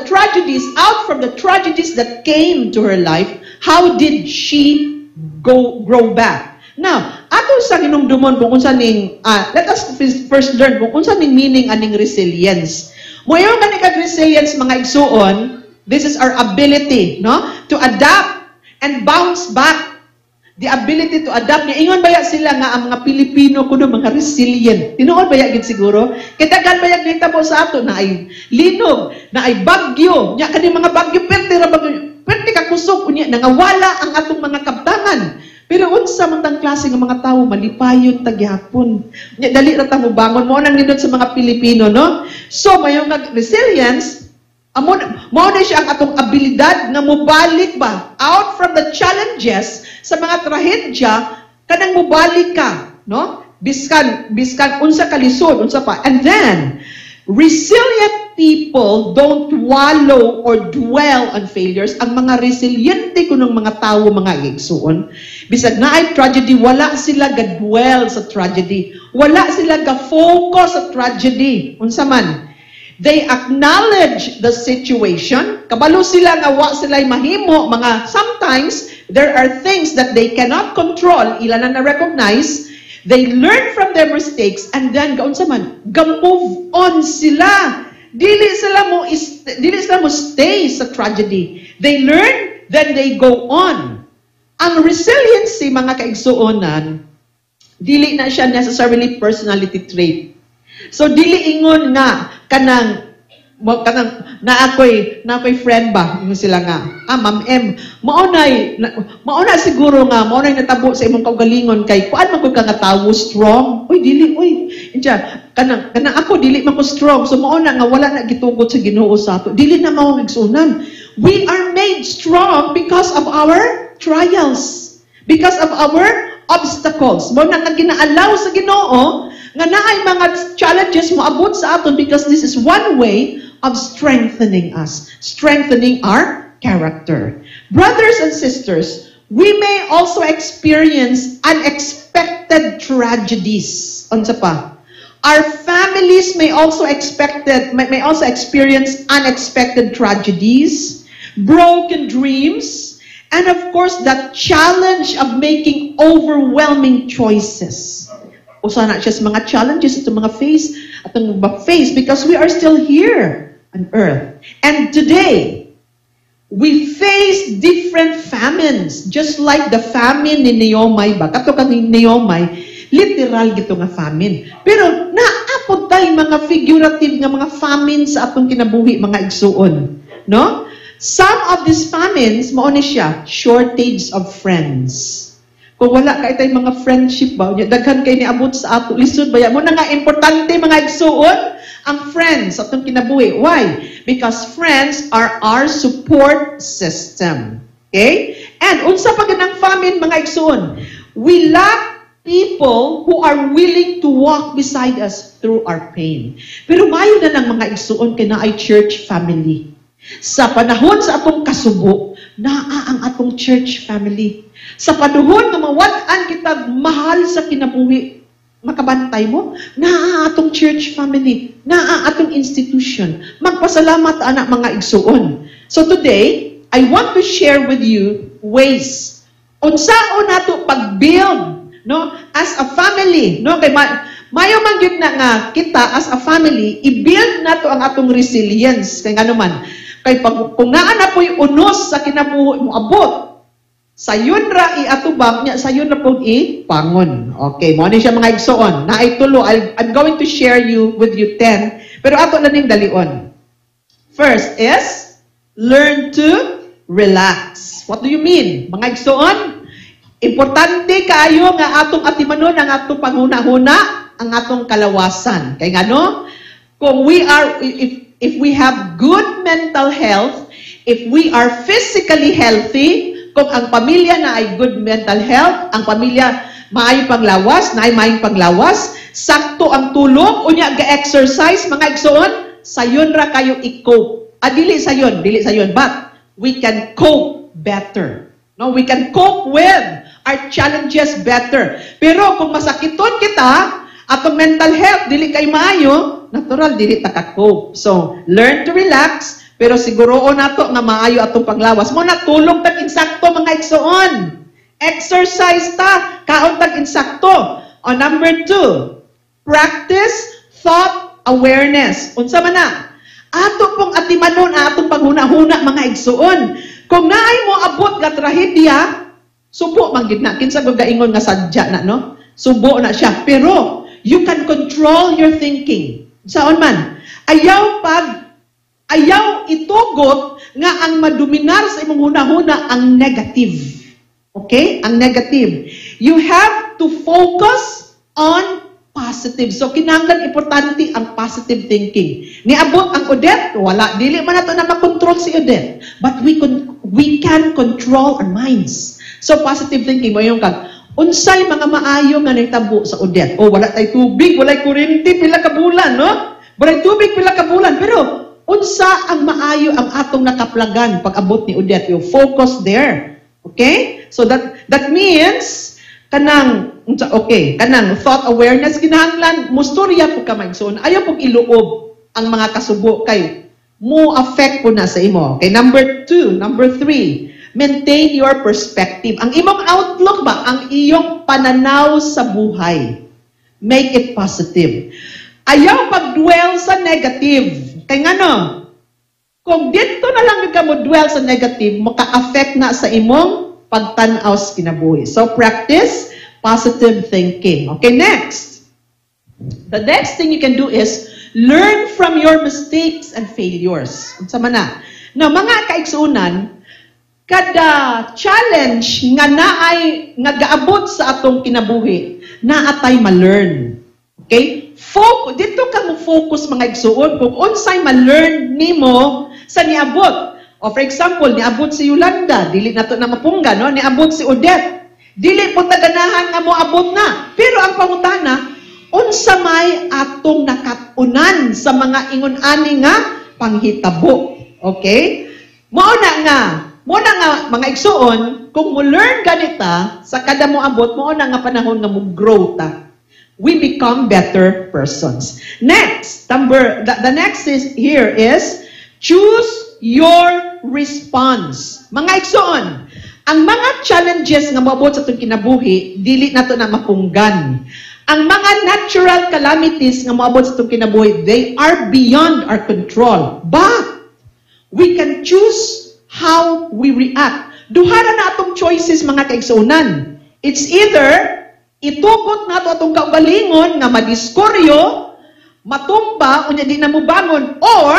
S7: from the tragedies that came to her life. How did she grow back? Now, ato sa hinumdumon kung unsa ning let us first learn kung unsa ning meaning aning resilience. Moyo gani kag resilience mga igsuon, this is our ability, no, to adapt and bounce back. The ability to adapt. Ingon baya sila nga ang mga Pilipino kuno mga resilient. Tinuod baya gid siguro. Kitagan baya nitabo sa ato na ay linog, na ay bagyo. Nya kani mga bagyo pwede ka kusog unya nangawala ang atong mga kabtangan. Pero unsa man tang klase nga mga tawo malipayon tagyapon. Nya dali ra ta mo bangon mo nang nindot sa mga Pilipino, no? So mayong resilience mo na siya ang atong abilidad na mubalik ba out from the challenges sa mga trahedya kanang mubalik ka, no? Biskan unsa kalisod, unsa pa. And then resilient people don't wallow or dwell on failures. Ang mga resiliente kunong mga tawo mga igsuon, bisag naay tragedy, wala sila ga-dwell sa tragedy. Wala sila ga-focus sa tragedy. Unsa man. They acknowledge the situation. Kabalo sila nga wa sila'y mahimo. Sometimes, there are things that they cannot control. Ila na na-recognize. They learn from their mistakes and then, kaunsa man, ga-move on sila. Dili sila mo stay sa tragedy. They learn, then they go on. Ang resiliency, mga kaigsuonan, dili na siya necessarily personality trait. So dili ingon nga kanang na ako'y friend ba yung sila nga Ma'am M maunay siguro nga maunay natabo sa imong kaugalingon kay kuan man ko ka nga tawo strong dili inja kanang ako dili man ko strong so mauna nga wala na gitugot sa Ginoo sa ato dili na mao igsunan. We are made strong because of our trials, because of our obstacles. Mo na nga ginaalaw sa Ginoo nga naay mga challenges mo abot sa aton because this is one way of strengthening us, strengthening our character. Brothers and sisters, we may also experience unexpected tragedies. Unsa pa? Our families may also experience unexpected tragedies, broken dreams, and of course the challenge of making overwhelming choices. Usa na siya sa mga challenges itong mga face because we are still here on earth. And today, we face different famines, just like the famine ni Naomi ba? Kato ka ni Naomi, literal gito nga famine. Pero naapod tayo mga figurative nga mga famines sa atong kinabuhi, mga igsuon. No? Some of these famines, mao ni siya, shortage of friends. Kung wala kay tay mga friendship ba, daghan kay niabot sa ato lisod ba mo na nga importante mga igsuon ang friends atong kinabuhi. Why? Because friends are our support system. Okay? And unsa pa ganang famine mga igsuon? We lack people who are willing to walk beside us through our pain. Pero mayo na ng mga igsuon kay naay church family. Sa panahon sa atong kasubo, naa ang atong church family. Sa panahon nga mawat-an kita mahal sa kinabuhi, makabantay mo, naa atong church family, naa atong institution. Magpasalamat anak mga igsuon. So today, I want to share with you ways unsaon nato pag-build, no, as a family, no, kay mayo man gyud na nga kita as a family i-build nato ang atong resilience kay ngano man. Kay kung naa na po'y unos sa kinabuhi mo abot, sayon ra iatubang niya, sayon na pong ipangon. Okay, mo ni siya mga igsoon. Naay tulo, I'm going to share with you 10, pero ato na ning dalion. First is, learn to relax. What do you mean? Mga igsoon, importante kayo nga atong atimanon ang atong panghuna-huna, ang atong kalawasan. Kay ngano? Kung if we have good mental health, if we are physically healthy, kung ang pamilya na ay good mental health, ang pamilya maayong panglawas, na ay maayong panglawas, sakto ang tulog, unya ga-exercise, mga igsoon, sayon ra kayo i-cope. Dili sayon, but we can cope better. No, we can cope with our challenges better. Pero kung masakiton kita, atong mental health, dili kay maayo, natural, dili ta ka-cope. So, learn to relax, pero siguroon nato nga maayo atong panglawas. Mo natulog tag insakto mga igsoon. Exercise ta, kaon tag insakto. O number 2, practice thought awareness. Unsa man na? Ato pong atimanon atong panghuna-huna mga igsoon. Kung naay mo abot nga trahedya, subo man gid na kinsa gud gaingon nga sadya na, no? Subo na siya. Pero you can control your thinking. Saon man? Ayaw itugot nga ang madominar sa imong hunahuna ang negative. Okay? Ang negative. You have to focus on positive. So, kinahanglan importante ang positive thinking. Niabot ang Odette, wala. Dili man nato na makontrol si Odette. But we can control our minds. So, positive thinking mo yung unsay mga maayo nga nitabo sa Odette. Wala tay tubig, walay kuryente, pila ka bulan, no? Walay tubig, pila ka bulan. Pero, unsa ang maayo ang atong nakaplagan pag abot ni Odette? You focus there. Okay? So that means kanang thought awareness kinahanglan mustorya po ka maigsoon. Ayaw pong iluob ang mga kasubo kay mo affect po na sa imo. Okay, number 3, maintain your perspective. Ang imong outlook ba, ang iyong pananaw sa buhay. Make it positive. Ayaw pag-dwell sa negative. Kaya nga kung dito na lang ka mo dwell sa negative, maka-affect na sa imong pagtanaw sa kinabuhi. So, practice positive thinking. Okay, next. The next thing you can do is learn from your mistakes and failures. Unsa man na? Now, mga kaigsuunan, kada challenge nga naay nga gaabot sa atong kinabuhi, naatay ma-learn. Okay? Dito ka mo focus mga igsuon kung unsay ma-learn nimo sa niabot. O for example, niabot si Yolanda, dili nato na mapunggan, no? Niabot si Odette, dili po taganahan nga mo abot na. Pero ang pangutana, unsa may atong nakatunan sa mga ingon-ani nga panghitabo. Okay? Mao nga mga igsuon, kung mo learn ganita sa kada mo abot, mao na nga panahon nga mo grow ta. We become better persons. Next, the next here is choose your response. Mga igsuon, ang mga challenges nga moabot sa itong kinabuhi, dili nato na mapunggan. Ang mga natural calamities nga moabot sa itong kinabuhi, they are beyond our control. But we can choose how we react. Duhara na atong choices mga kaigsuonan. It's either itukot na ito atong kaugalingon nga madiskoryo, matumba, unya di na mo bangon, or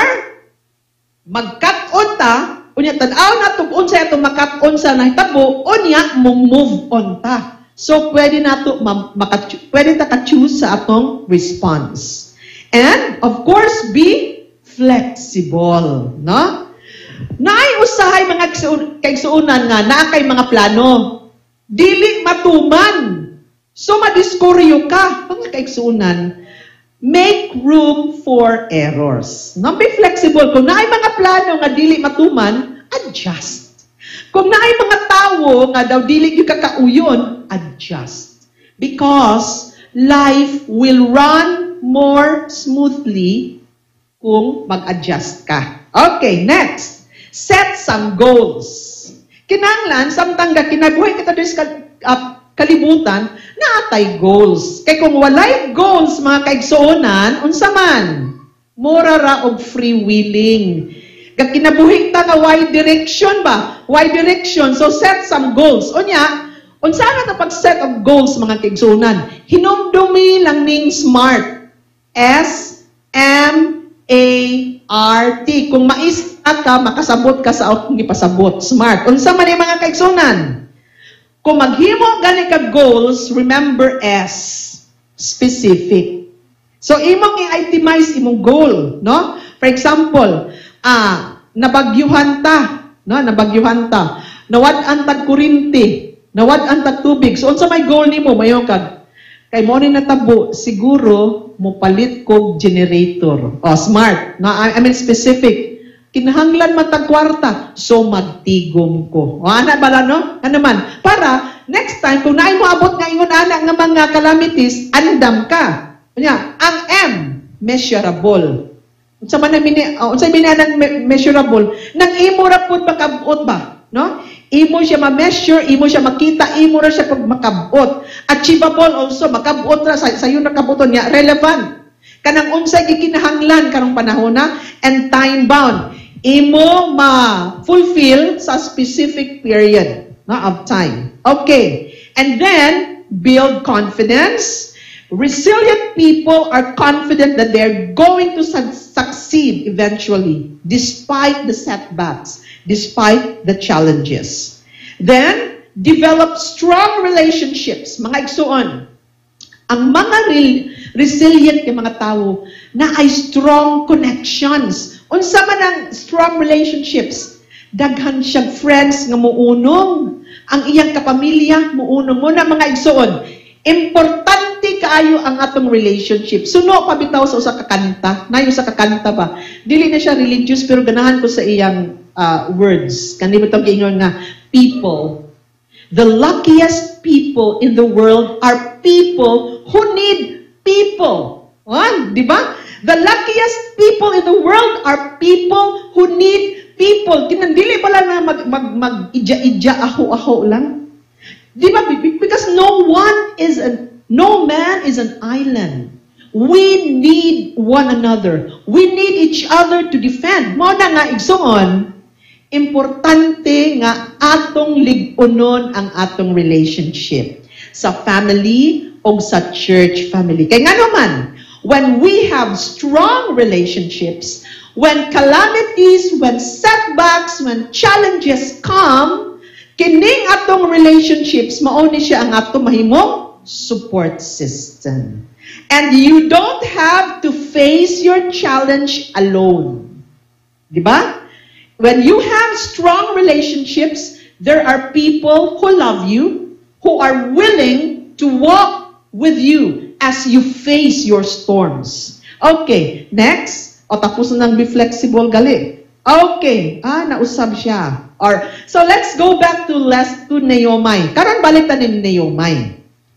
S7: magkat-on ta, unya tanaw na ito unsay atong makat-on sa nahitabo, unya move on ta. So pwede na ito, pwede ta ka-choose sa atong response. And of course, be flexible, no? Naay usahay mga kaigsuunan nga na kay mga plano. Dili matuman. So, madiskoryo ka. Mga kaigsuunan, make room for errors. No? Be flexible. Kung naay mga plano nga dili matuman, adjust. Kung naay mga tao nga daw dili yung kakauyon, adjust. Because life will run more smoothly kung mag-adjust ka. Okay, next. Set some goals. Kinanglan, samtang kinabuhay kita kalibutan, naatay goals. Kaya kung walay goals, mga kaigsuonan, unsa man, mura ra og free willing. Kag kinabuhi ta nga wide direction ba? Wide direction. So set some goals. Unya, unsa na pag-set of goals, mga kaigsuonan? Hinumdumi lang ning SMART. S-M-A-R-T. Kung maista ka, makasabot ka sa akong gipasabot. SMART. Unsa man mga kaigsuonan? Kung maghimo gani ka goals, remember S, specific. So, imong i-itemize imong goal, no? For example, nabagyuhan ta, no? Nabagyuhan ta. Nawad-an tag kurinti, nawad-an tag tubig. So, unsa may goal nimo mayo kag kay mo ni natabo, siguro mo palit kog generator. Oh, SMART, no? I mean specific. Kinahanglan matag kwarta, so magtigom ko. O, ana bala, no? Ano man? Para, next time, kung naay mo abot nga ingon ana nga mga calamities, andam ka. Kunya, ang M, measurable. Unsa man unsa binanang measurable? Nang imo ra pud makabot ba? No? Imo siya ma-measure, imo siya makita, imo ra siya pag makabot. Achievable also, makabot ra sa yun nakabuton niya, relevant. Kanang unsay gikinahanglan karong panahon na, and time bound. Imo ma-fulfill sa specific period of time. Okay. And then, build confidence. Resilient people are confident that they're going to succeed eventually, despite the setbacks, despite the challenges. Then, develop strong relationships. Mga igsuon, ang mga resilient ng mga tao na ay strong connections. Unsa man ang strong relationships? Daghan siyang friends nga muunong. Ang iyang kapamilya muunong mo na mga igsuon. Importante kaayo ang atong relationship. Suno pabitaw sa usa ka kanta. Nayo sa kakanta ba? Dili na siya religious pero ganahan ko sa iyang words. Kanimo tong giingon nga people. The luckiest people in the world are people who need people. Di ba? The luckiest people in the world are people who need people. Kinandili pala na mag-idya-idya, aho-aho lang. Di ba? Because no man is an island. We need one another. We need each other to defend. Mao na nga igsuon, importante nga atong lig-unon ang atong relationship. Sa family, o sa church family. Kaya nga naman, when we have strong relationships, when calamities, when setbacks, when challenges come, kining atong relationships, mao ni siya ang atong mahimong support system. And you don't have to face your challenge alone. Diba? When you have strong relationships, there are people who love you, who are willing to walk with you as you face your storms. Okay, next. O tapos na ng be flexible gali. Okay, nausab siya. Or so let's go back to Naomi. Karon balik ta ni Naomi.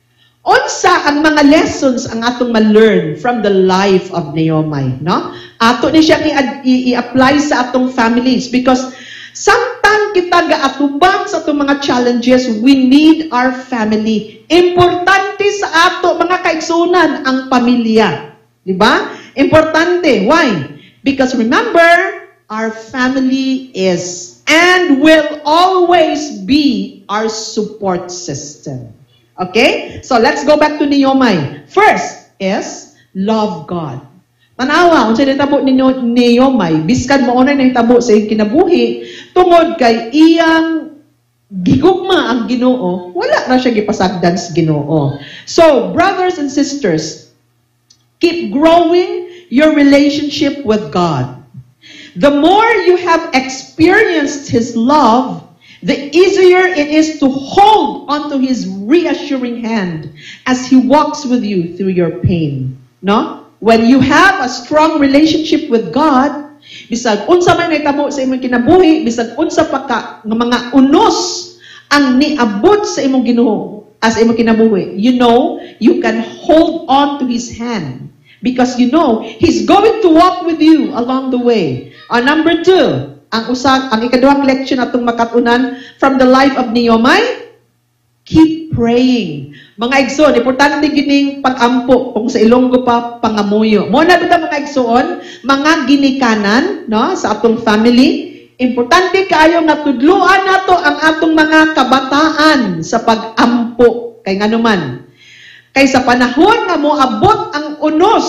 S7: Unsa ang mga lessons ang atong ma-learn from the life of Naomi, no? Ato ni siya i-apply sa atong families because samtang kita gaatubang sa atong mga challenges, we need our family. Importante sa ato mga kaigsunan ang pamilya. Di ba? Importante. Why? Because remember, our family is and will always be our support system. Okay? So let's go back to Naomi. First is love God. Tanawa, kung siya nitabo ni Naomi, biskan mo unay nitabo sa iyong kinabuhi, tungod kay iyang gigugma ang Ginoo, wala na siya gipasagdan sa Ginoo. So, brothers and sisters, keep growing your relationship with God. The more you have experienced His love, the easier it is to hold onto His reassuring hand as He walks with you through your pain. No? When you have a strong relationship with God, bisag unsa man nahitabo sa imong kinabuhi, bisag unsa pa ka nga mga unos ang niabot sa imong Ginoo as imong kinabuhi, you know, you can hold on to His hand because you know He's going to walk with you along the way. Number 2, ang ikaduhang leksyon atong makatunan from the life of Naomi, keep praying. Mga igsoon, importante gining pag-ampo kung sa Ilonggo pa pangamuyo. Mo na bitaw mga igsoon, mga ginikanan, no, sa atong family. Importante kaayo nga tudluan nato ang atong mga kabataan sa pag-ampo kay nganuman. Kay sa panahon nga moabot ang unos,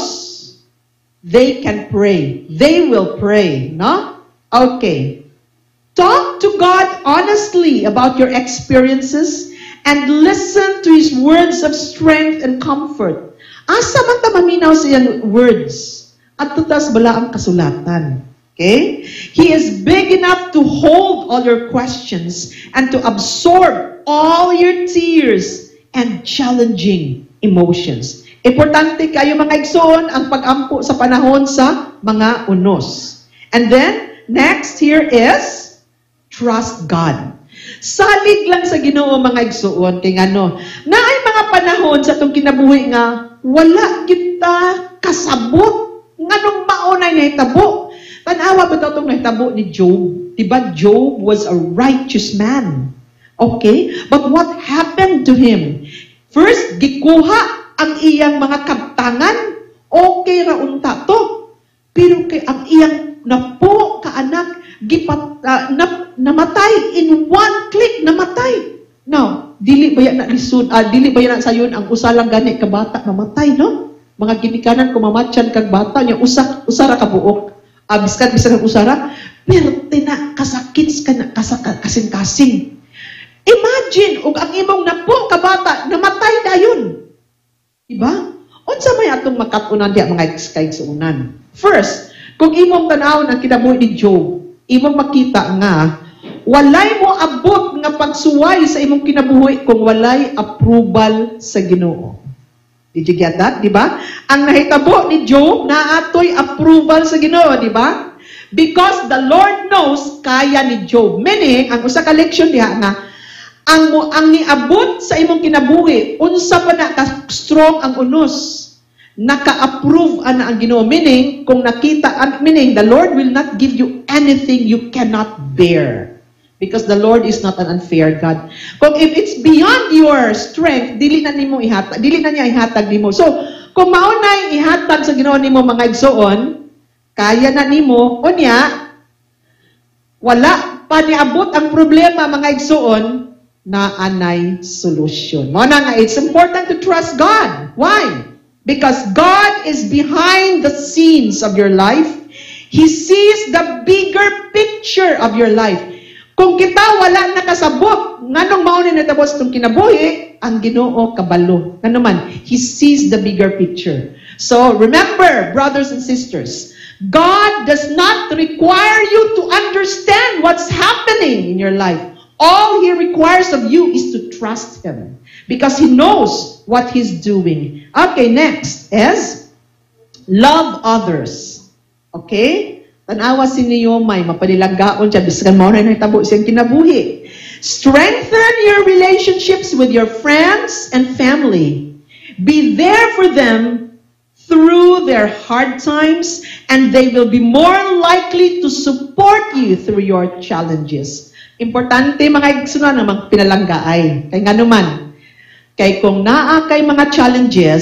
S7: they can pray. They will pray, no? Okay. Talk to God honestly about your experiences and listen to His words of strength and comfort. Asa man ta maminaw sa iyang words at tutas bala ang kasulatan. Okay? He is big enough to hold all your questions and to absorb all your tears and challenging emotions. Importante kayo mga igsoon ang pag-ampo sa panahon sa mga unos. And then, next here is trust God. Salig lang sa Ginoo mga igsoon kay ngano. Naay mga panahon sa atong kinabuhi nga wala kita kasabot nganong maunay nahitabo. Tanawa ba itong nahitabo ni Job? Diba Job was a righteous man. Okay? But what happened to him? First, gikuha ang iyang mga kabtangan. Okay ra unta to. Pero kay ang iyang napo kaanak namatay in one click, namatay. Now, dili ba yan na lisod, dili ba yan na sayon ang usalang gani ka bata namatay, no? Mga ginikanan ko mamatyan kag bata nya usara ka buok. Biskan ang usara, pero kasakit ka na kasing-kasing. Imagine, ug ang imong napo ka bata namatay dayon. Diba? Unsa may atong makatunan diya mga kaigsuonan? First, kung imong tanawon ang kinabuhi ni Job, imong makita nga walay mo abot nga pagsuway sa imong kinabuhi kung walay approval sa Ginoo. Did you get that? Diba? Ang nahitabo ni Job na atoy approval sa Ginoo, diba? Because the Lord knows kaya ni Job. Meaning, ang usa ka leksyon diha nga ang niabot sa imong kinabuhi, unsa pa na ka strong ang unos, naka-approve ana ang Ginoo. Meaning, kung nakita, meaning the Lord will not give you anything you cannot bear. Because the Lord is not an unfair God. Kung if it's beyond your strength, dili na niya ihatag nimo. So, kung maunay ihatag sa Ginoo nimo mga igsoon, kaya na nimo, unya, wala pa niabot ang problema mga igsoon, naanay solution. Mo na nga, it's important to trust God. Why? Because God is behind the scenes of your life. He sees the bigger picture of your life. Kung kita wala nakasabot, nganong mauna na tapos itong kinabuhi, ang Ginoo kabalo. Nga naman, He sees the bigger picture. So, remember, brothers and sisters, God does not require you to understand what's happening in your life. All He requires of you is to trust Him because He knows what He's doing. Okay, next is love others. Okay? Tanawa si Naomi, mapanilagaon siya, biskan mo na itabo siyang kinabuhi. Strengthen your relationships with your friends and family. Be there for them through their hard times, and they will be more likely to support you through your challenges. Importante mga igsunan na magpinalanggaay. Kay nga naman, kay kung naa kay mga challenges,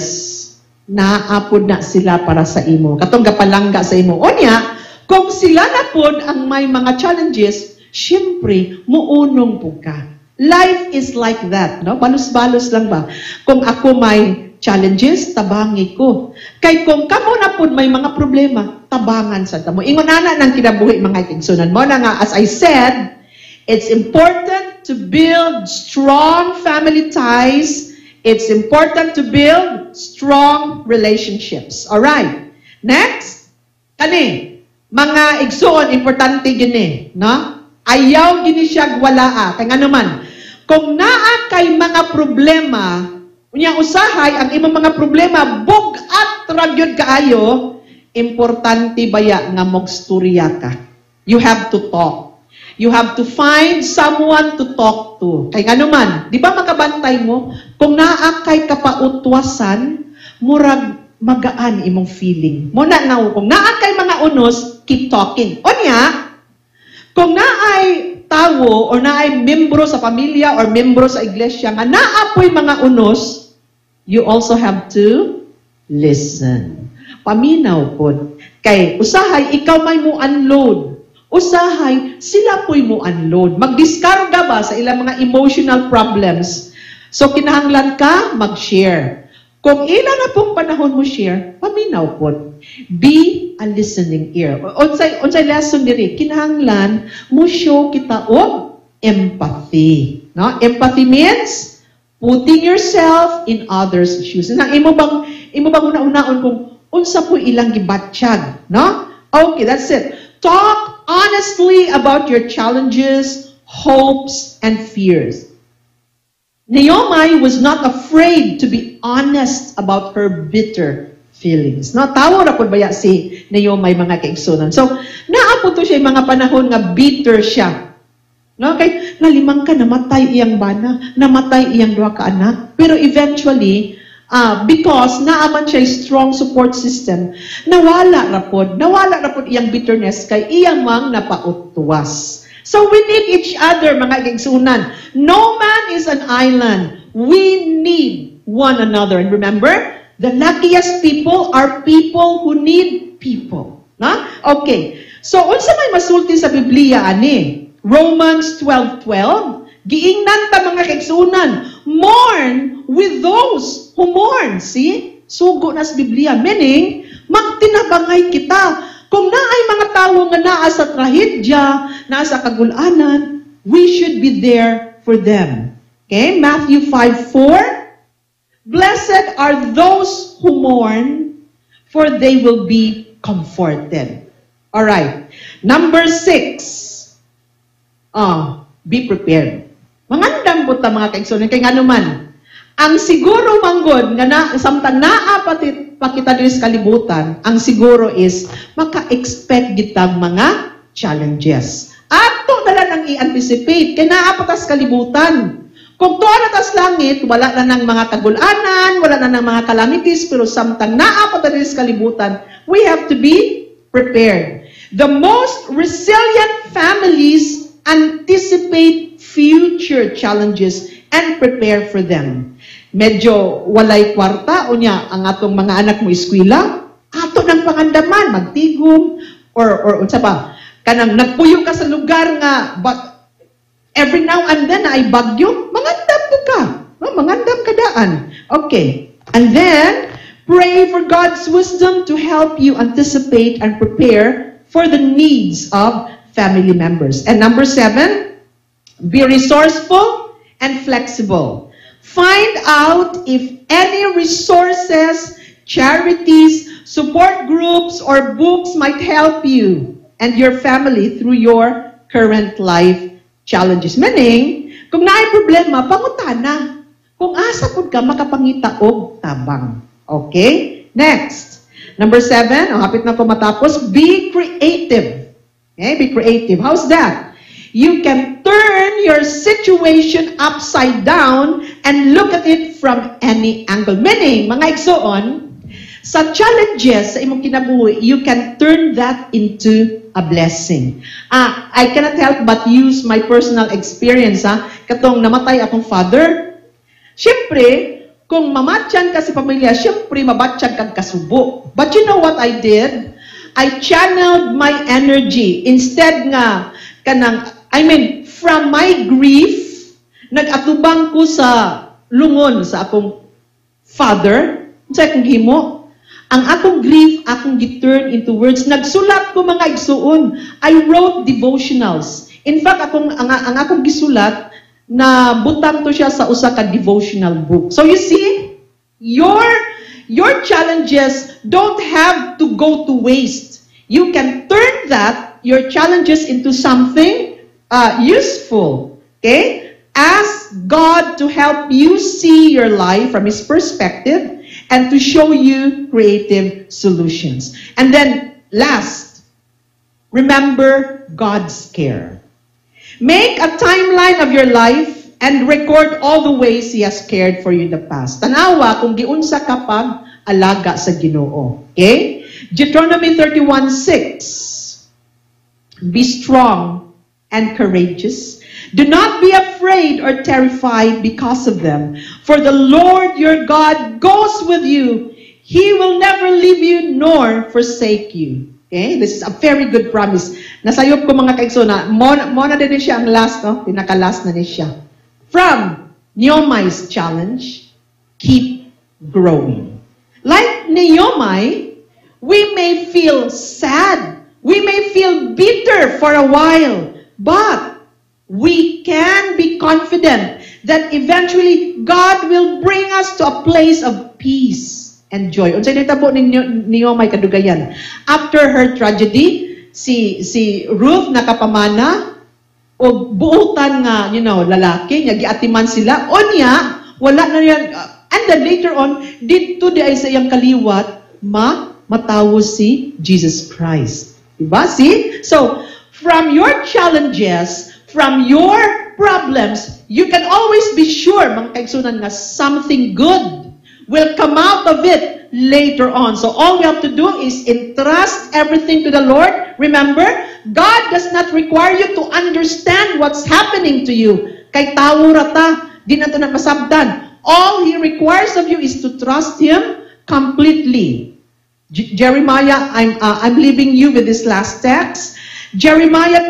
S7: naapod na sila para sa imo. Katong gapalangga sa imo. Onya, kung sila na pod ang may mga challenges, syempre, muunong po ka. Life is like that, no? Balos-balos lang ba? Kung ako may challenges, tabangi ko. Kay kung kamo na pod may mga problema, tabangan sa tamo. Ingon ana nang kinabuhi mga igsunan mo na nga, as I said, it's important to build strong family ties. It's important to build strong relationships. All right. Next, kani, mga igsoon, importante gini, no? Ayaw gini siya walaa. Kaya nga naman, kung naa kay mga problema, unya usahay, ang imong mga problema, bugat ragyod kaayo, importante baya nga mogstorya ka. You have to talk. You have to find someone to talk to. Kaya nga naman, di ba makabantay mo, kung naa kay kapautwasan, murag magaan imong feeling. Muna nga, kung naa kay mga unos, keep talking. Onya, kung naay tawo or naay membro sa pamilya or membro sa iglesia nga naapoy mga unos, you also have to listen. Paminaw po. Kay usahay, ikaw may mo unload. Usahay, sila po'y mo unload. Magdiskarga ba sa ilang mga emotional problems? So, kinahanglan ka, mag-share. Kung ilan na pong panahon mo share, paminaw po. Be a listening ear. Unsay lesson diri, kinahanglan mo show kita og empathy. No? Empathy means putting yourself in others' shoes. Nang imo bang una-unaon kung unsa po ilang gibatsyag, no? Okay, that's it. Talk honestly about your challenges, hopes, and fears. Naomi was not afraid to be honest about her bitter feelings. No, tawo ra pud baya si Naomi mga kaigsunan. So, naapod to siya mga panahon nga bitter siya. No, kay nalimang ka namatay iyang bana, namatay iyang duha ka anak. Pero eventually, because naaman siya strong support system, nawala ra pud iyang bitterness kay iyang mang napautwas. So we need each other, mga kaigsunan. No man is an island. We need one another. And remember, the luckiest people are people who need people. Na? Okay. So, unsa may masulti sa Biblia, ani? Romans 12:12. Giingnan ta mga kaigsunan. Mourn with those who mourn. See? Sugo na sa Biblia. Meaning, magtinabangay kita. Kung naay mga tao nga naa sa trahedya, naa sa kagulanan, we should be there for them. Okay? Matthew 5:4. Blessed are those who mourn, for they will be comforted. Alright. Number 6. Be prepared. Mangandam po ta mga kaigsunan. Kaya nga naman, ang siguro manggod, nga samtang naapatid pa kita diri sa kalibutan, ang siguro is, maka-expect gitang mga challenges. Ato na lang ang i-anticipate, kaya naapatas kalibutan. Kung tuwa na tas langit, wala na ng mga kagulanan, wala na ng mga calamities, pero samtang naapatas diri sa kalibutan, we have to be prepared. The most resilient families anticipate future challenges and prepare for them. Medyo walay kwarta, unya, ang atong mga anak mo eskwela, ato ng pangandaman, magtigom, or unsa pa, kanang nagpuyo ka sa lugar nga, but Every now and then ay bagyo, mangandam ko ka. No, mangandam ka daan. Okay. And then, pray for God's wisdom to help you anticipate and prepare for the needs of family members. And number 7, be resourceful and flexible. Find out if any resources, charities, support groups, or books might help you and your family through your current life challenges. Meaning, kung naay problema, pangutana. Kung asa pud ka, makapangita og tabang. Okay? Next. Number 7, hapit na ko matapos, be creative. Okay? Be creative. How's that? You can turn your situation upside down and look at it from any angle. Meaning, mga igsoon, sa challenges sa imong kinabuhi, you can turn that into a blessing. I cannot help but use my personal experience. Katong namatay akong father, syempre, kung mamatyan ka sa pamilya, syempre mabatyan kang kasubo. But you know what I did? I channeled my energy. Instead nga, from my grief, nag-atubang ko sa lungon sa akong father. Sa akong himo, ang akong grief, akong giturn into words. Nagsulat ko mga igsuon. I wrote devotionals. In fact, ang akong gisulat, na butang to siya sa usa ka devotional book. So you see, your challenges don't have to go to waste. You can turn your challenges into something useful. Okay? Ask God to help you see your life from His perspective and to show you creative solutions. And then, last, remember God's care. Make a timeline of your life and record all the ways He has cared for you in the past. Tanawa kung giunsa ka pag alaga sa Ginoo. Okay? Deuteronomy 31:6. Be strong and courageous. Do not be afraid or terrified because of them. For the Lord your God goes with you. He will never leave you nor forsake you. Okay? This is a very good promise. Nasayop ko mga kaigsona. Mona din siya ang last, no? Pinaka-last na ni siya. From Neomai's challenge, keep growing. Like Neomai, we may feel sad. We may feel bitter for a while. But we can be confident that eventually God will bring us to a place of peace and joy. Unsay nitabo ni Neomai kadugayan. After her tragedy, si Ruth nakapamana o buutan nga, lalaki, niya giatiman sila. Onya, wala na yan. And then later on, dito di ay sa iyang kaliwat, matawos si Jesus Christ. Diba? See? So, from your challenges, from your problems, you can always be sure, mga kaigsunan, nga something good will come out of it later on. So all we have to do is entrust everything to the Lord. Remember, God does not require you to understand what's happening to you. Kay tao rata, di nato na masabdan. All He requires of you is to trust Him completely. Jeremiah, I'm leaving you with this last text. Jeremiah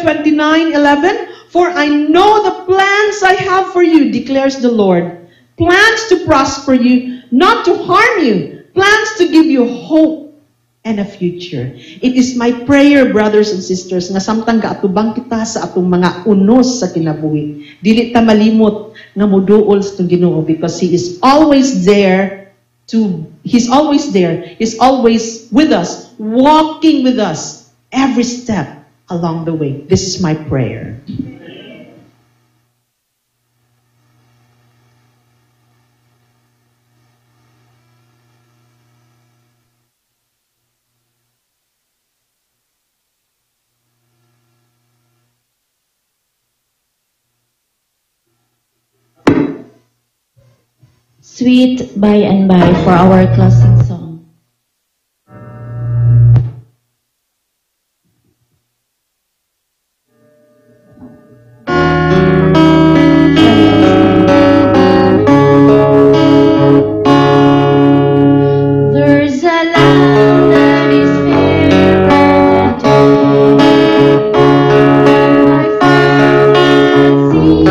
S7: 29:11. For I know the plans I have for you, declares the Lord. Plans to prosper you, not to harm you. Plans to give you hope and a future. It is my prayer, brothers and sisters, nga samtang gaatubang kita sa atong mga unos sa kinabuhi. Dili ta malimot nga moduol sa itong Ginoo because He is always there. He's always there. He's always with us, walking with us every step along the way. This is my prayer.
S2: Sweet By and By for our closing song. There's a land that is fairer than day. I found that sea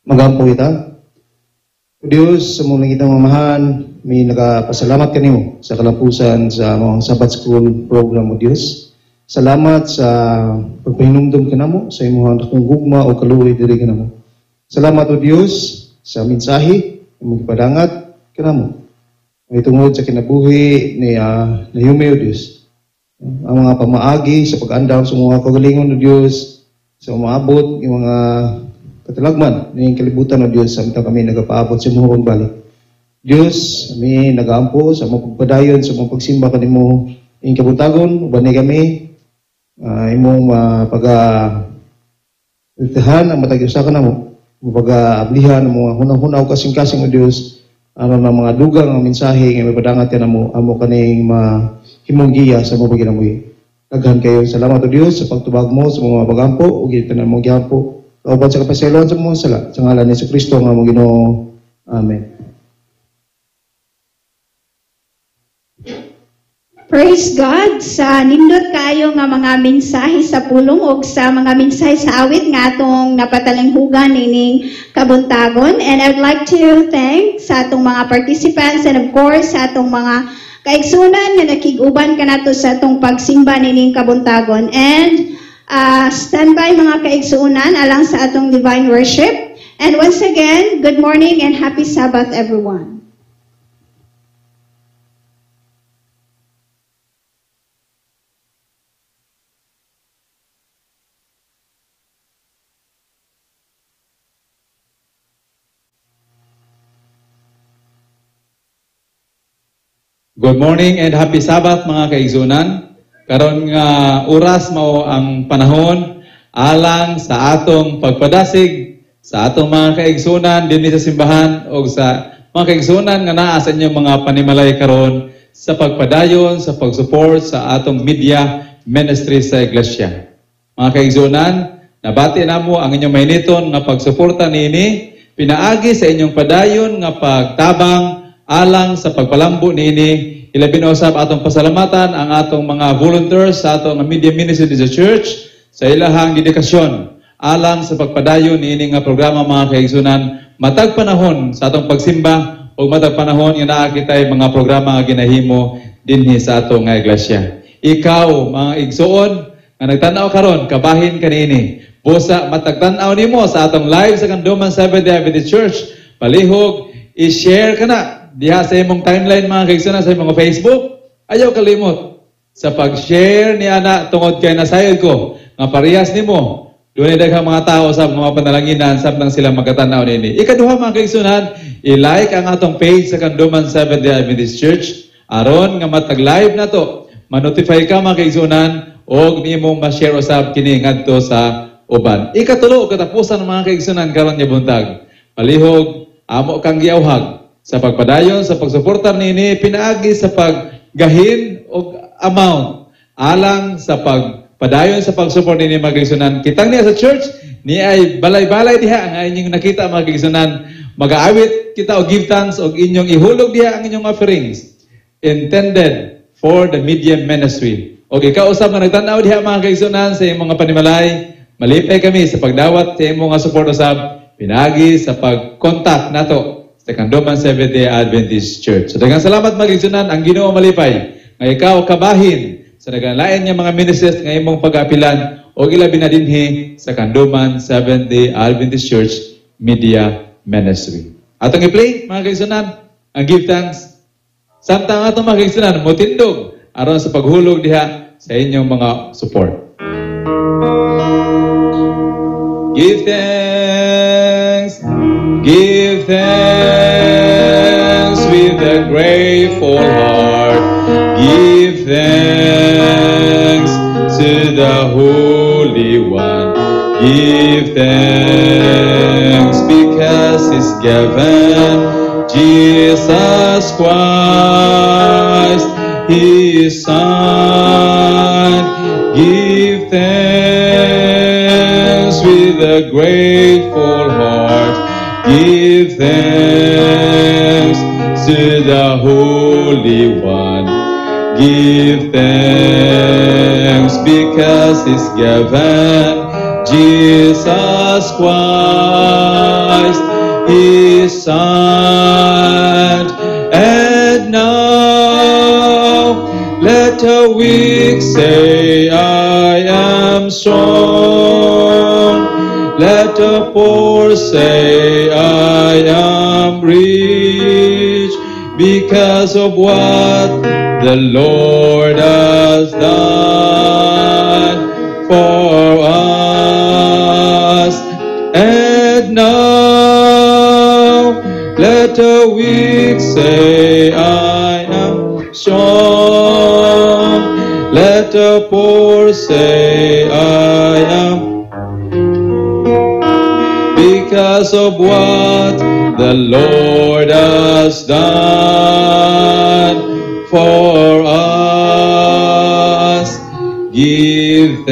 S8: magampo kita. O Diyos, sa muna kitang mamahan, may nagapasalamat kanimo sa kalampusan sa mga Sabbath School program o Diyos. Salamat sa pagpahinumdum kanamo sa imong dakong gugma o kaluoy diri kanamo. Salamat o Diyos sa mensahe imong gipadangat kanamo. Ay tungod sa kinabuhi ni Naomi o Diyos. Ang mga pamaagi sa pag-andam sa mga kagalingon o Diyos, sa umaabot yung mga katalagman ng kalibutan o Diyos, samtang kami nagapaabot sa muhong balik. Diyos, kami nagaampo sa mga pagpadayon, sa mga pagsimba kanimo ing kabutagon, ubani kami, imong pag-iltahan ang matag-usakan na mo, pag-ablihan ang mga hunang-hunaw kasing-kasing o Diyos, ano na mga dugang ang mensahe ng ipadangat yan amo kaning mahimong giya sa mga paginamuhi. Daghan kayo. Salamat o Diyos sa pagtubag mo sa mga pagampo o gintanan mong gihampo. Kauban sa kapasilon sa mga sala. Sa ngalan ni Kristo nga mong Ginoo. Amen.
S1: Praise God sa nindot kayo nga mga mensahe sa pulong o sa mga mensahe sa awit nga atong napatalinghugan nining kabuntagon. And I'd like to thank sa atong mga participants and of course sa atong mga kaigsunan nga nakig-uban kanato sa atong pagsimba nining kabuntagon. And standby mga kaigsunan alang sa atong divine worship. And once again, good morning and happy Sabbath everyone.
S9: Good morning and happy Sabbath mga kaigsunan. Karon nga oras mao ang panahon alang sa atong pagpadasig sa atong mga kaigsunan dinhi sa simbahan o sa mga kaigsunan nga naa sa inyong mga panimalay karon sa pagpadayon sa pag-support sa atong media ministry sa iglesia. Mga kaigsunan, nabati namo ang inyong mainiton nga pagsuporta niini pinaagi sa inyong padayon nga pagtabang alang sa pagpalambo niini. Ilabi na usab atong pasalamatan ang atong mga volunteers sa atong media ministry sa church sa ilahang dedikasyon alang sa pagpadayon niini nga programa mga kaigsunan matag panahon sa atong pagsimba o matag panahon nga naa kitay mga programa nga ginahimo dinhi sa atong nga iglesia. Ikaw mga igsuon nga nagtan-aw karon kabahin kanini busa matag tan-aw nimo sa atong live sa Kanduman Seventh-day Adventist Church palihog i-share kana diha sa imong timeline mga kaigsunan sa imong Facebook. Ayaw kalimot sa pag-share ni ana tungod kay nasayod ko nga parehas nimo dunay daghang mga tao sa mga panalanginan samtang sila magkatanaw nini. Ikaduha mga kaigsunan, i-like ang atong page sa Kanduman Seventh-day Adventist Church aron nga matag live na to ma-notify ka mga kaigsunan og nimong ma-share usab kini ngadto sa uban. Ikatulo katapusan mga kaigsunan karon nga buntag palihog amo kang giawhag sa pagpadayon, sa pagsuportar nini, pinaagi sa paggahin o amount alang sa pagpadayon sa pagsupport nini mga kaigsunan. Kitang niya sa church, ni ay balay-balay diha ang inyong nakita mga kaigsunan. Mag-aawit kita o give thanks o inyong ihulog diha ang inyong offerings intended for the media ministry. O ikaw usab nga nagtan-aw diha mga kaigsunan sa imong mga panimalay, malipay kami sa pagdawat sa imong nga support usab, pinaagi sa pag-contact nato sa Kanduman Seventh-day Adventist Church. So daghang salamat mga kaigsunan, ang Ginoo malipay nga ikaw kabahin sa nagalain nga mga ministers nga imong pag-apilan o ilabi na dinhi sa Kanduman Seventh-day Adventist Church Media Ministry. Atong i-play mga kaigsunan ang give thanks samtang atong mga kaigsunan motindog aron sa paghulog diha sa inyong mga support. Give thanks, give thanks with a grateful heart. Give thanks to the Holy One. Give thanks because He's given Jesus Christ, His Son. Give thanks with a grateful heart. Give thanks to the Holy One. Give thanks because He's given Jesus Christ, His Son. And now let the weak say, I am strong. Let the poor say, I am rich, because of what the Lord has done for us. And now let the weak say, I am strong. Let the poor say, I am, because of what the Lord has done for us. Give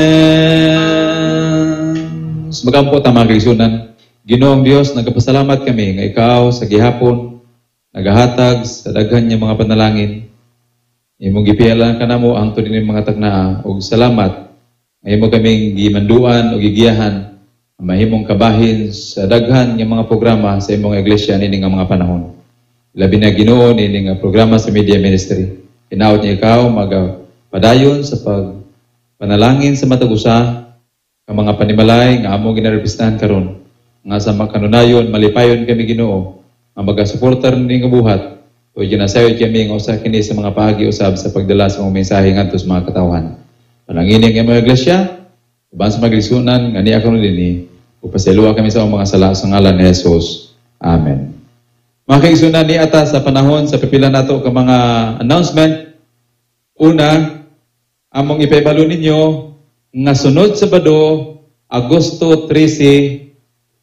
S9: thanks. Magampo ta mga kaigsunan. Ginoong Dios, nagpasalamat kami nga ikaw sa gihapon nagahatag sa daghan niya mga panalangin. Imong gipialan kanamo ang tunin mga tagnaa ug salamat. Imo kaming gimanduan ug gigiyahan mahimong kabahin sa daghan nga mga programa sa imong iglesia nini nga mga panahon. Labi na Ginoo nini nga programa sa media ministry. Hinaot niya ikaw magpadayon sa pagpanalangin sa matag usa ka mga panimalay nga amo ginarepresentahan karon. Nga sa makanunayon malipayon kami Ginoo nga magasuportar nini nga buhat o ginasayod kami nga usa kini sa mga paagi usab sa pagdala sa mga mensahe ngadto sa mga katawhan. Panangini ang imong iglesia uban sa maglisunan nga niya karon dinhi. Upasaluwa kami sa mga sala sa ngalan ni Jesus. Amen. Mga kaigsunan ni ata sa panahon sa pipila nato ka mga announcement. Una, among ipaibalo ninyo nga sunod Sabado, Agosto 13,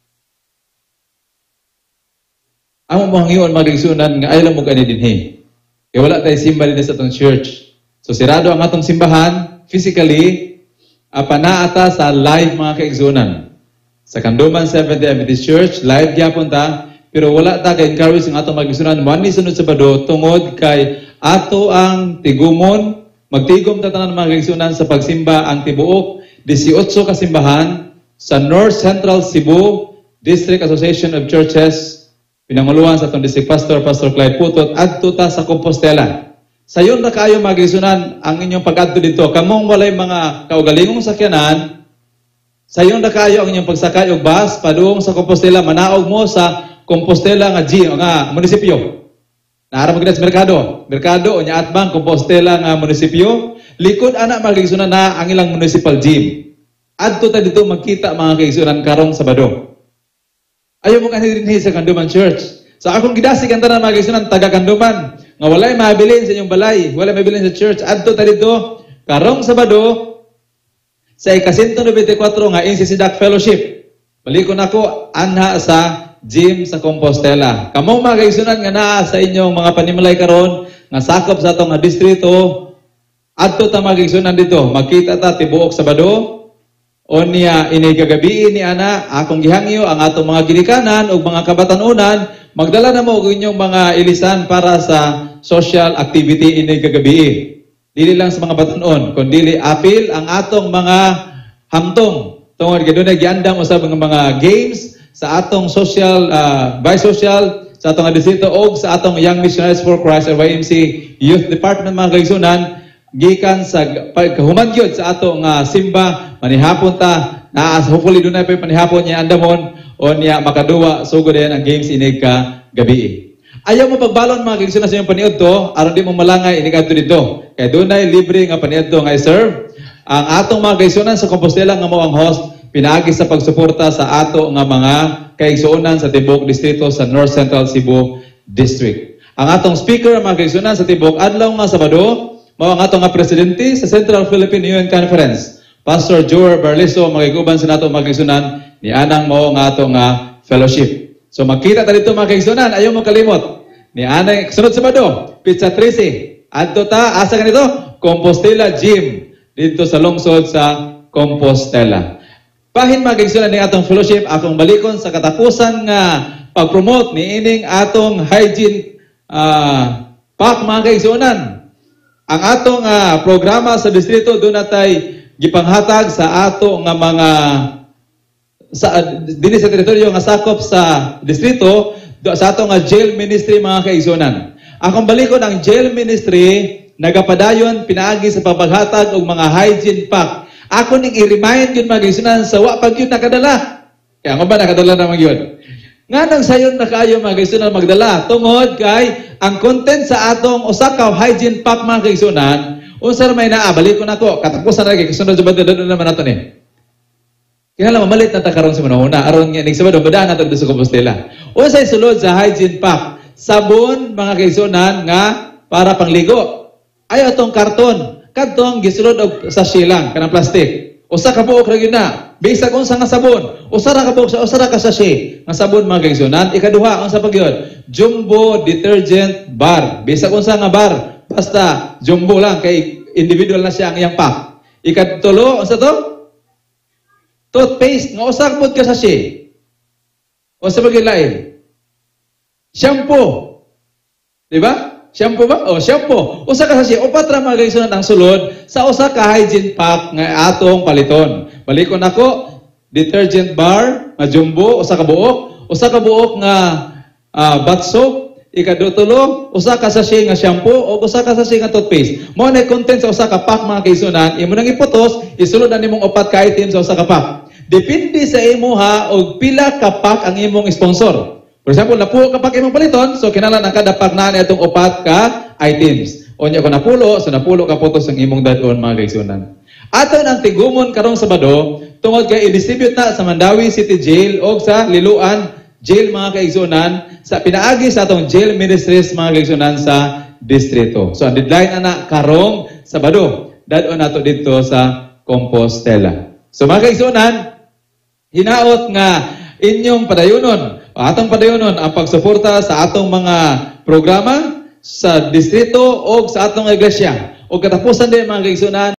S9: among mga ngayon mga kaigsunan nga ayaw lang mo gani dinhi. Kaya wala tayo simba din sa atong church. So sirado ang atong simbahan physically panaata sa live mga kaigsunan. Sa Kanduman Seventh-day Adventist Church, live gyapon ta, pero wala ta ka-encourage ang atong magisunan mo ni sunod Sabado tungod kay ato ang tigumon, magtigom ta tanan mga kaigsunan sa pagsimba ang tibuok 18 ka simbahan sa North Central Cebu District Association of Churches, pinanguluhan sa atong District Pastor Clyde Putot, adto ta sa Compostela. Sayon na kayo mga kaigsunan ang inyong pag-adto dito, kamong walay mga kaugalingong sakyanan. Sayon na kayo ang inyong pagsakay og bus padung sa Compostela, manaog mo sa Compostela nga munisipyo. Naara mo sa merkado o nya atbang Compostela nga munisipyo, likod ana mga kaigsunan na ang ilang municipal gym. Adto ta dito magkita mga kaigsunan karong Sabado. Ayo mo kanhi dinhi sa Kanduman Church. Sa akong gidasig ang tanan mga kaigsunan taga Kanduman nga walay mabilin sa inyong balay, walay mabilin sa church. Adto ta dito karong Sabado sa ika-194 nga NCCDAC Fellowship. Balikon ako anha sa gym sa Compostela. Kamong mga kaigsunan nga naa sa inyong mga panimalay karon nga sakop sa atong distrito, adto ta mga kaigsunan dito. Makita ta tibuok Sabado o niya inigagabi ni ana akong gihangyo ang atong mga ginikanan ug mga kabatanunan, magdala na mo og inyong mga ilisan para sa social activity inigagabi. Dili lang sa mga batanon, kundi apil ang atong mga hamtong. Tungod kay dunay giandam usab ng mga games sa atong social bi-social sa atong distrito og sa atong Young Missionaries for Christ or YMC Youth Department mga kaigsunan gikan sa pagkahuman gyud sa atong simba manihapon ta hopefully dunay pa panihapon niya andamon o niya makaduwa sugod din ang games inig ka gabi. Ayaw mo pagbalon mga kaigsunan sa iyong paniudto aron di mo malangay inig adto dito. Kay dunay libre nga paniadto nga i-serve ang atong mga kaigsunan sa Compostela nga mao ang host pinaagi sa pagsuporta sa ato nga mga kaigsunan sa tibuok distrito sa North Central Cebu District. Ang atong speaker mga kaigsunan sa tibuok adlaw nga Sabado mao ang atong nga presidente sa Central Philippine UN Conference, Pastor Joel Barliso, magiguban sa nato mga kaigsunan ni anang mao nga atong fellowship. So makita ta dito mga kaigsunan, ayaw mo kalimot. Ni anang sunod Sabado, Pizza 13. Adto ta asa ganito? Compostela Gym dito sa lungsod sa Compostela. Pahin mga kaigsunan ni atong fellowship akong balikon sa katapusan nga pag-promote ni ining atong hygiene pack mga kaigsunan. Ang atong programa sa distrito doon natay gipanghatag sa ato nga mga dinhi sa teritoryo nga sakop sa distrito sa ato nga jail ministry mga kaigsunan. Akong balikon ang jail ministry nagapadayon pinaagi sa paghatag og mga hygiene pack. Ako ning i-remind yun mga kaigsunan sa wa pag yun nakadala. Kaya nga ba nakadala naman yun? Nga nang sayon na kayo mga kaigsunan magdala tungod kay ang content sa atong usa ka hygiene pack mga kaigsunan unsa may naabalik ko nako katapusan ra kay kasunod sa banda naman nato ni. Kaya lang mamalit na ta karon sa manahuna aron nga ning Sabado badaan nato sa Compostela. Unsay sulod sa hygiene pack? Sabon mga kaigsunan nga para pangligo. Ay atong karton kadtong gisulod og sachet lang kanang plastic. Usa ka buok ra gyud na. Bisag unsa nga sabon, usa ra ka buok sa usa ra ka sachet nga sabon mga kaigsunan. Ikaduha unsa pa gyud? Jumbo detergent bar. Bisag unsa nga bar, basta jumbo lang kay individual na siya ang iyang pack. Ikatulo unsa to? Toothpaste nga usa pod ka sachet. Unsa pa gyud lain? Shampoo. Di ba? Shampoo ba? O, shampoo. Usa ka sachet, upat ra mga kaigsunan ang sulod sa usa ka hygiene pack nga atong paliton. Balikon ako, detergent bar, nga jumbo, usa ka buok nga bath soap, ikadutulo, usa ka sachet nga shampoo o usa ka sachet nga toothpaste. Mao na content sa usa ka pack mga kaigsunan, imo nang iputos, isulod na nimong upat ka item sa usa ka pack. Depende sa imuha og pila ka pack ang imong sponsor. For example, napulo ka pack imong paliton, so kinahanglan ang kada pack na itong upat ka items. O nya ko napulo, so napulo ka putos ang imong dadon mga kaigsunan. Aton ang tigumon karong Sabado tungod kay i-distribute na sa Mandawi City Jail o sa Liloan Jail mga kaigsunan sa pinaagi sa atong jail ministries mga kaigsunan sa distrito. So ang deadline ana karong Sabado, dadon nato dito sa Compostela. So mga kaigsunan, hinaot nga inyong padayonon atong padayonon ang pagsuporta sa atong mga programa sa distrito o sa atong iglesia. O katapusan din mga kaigsunan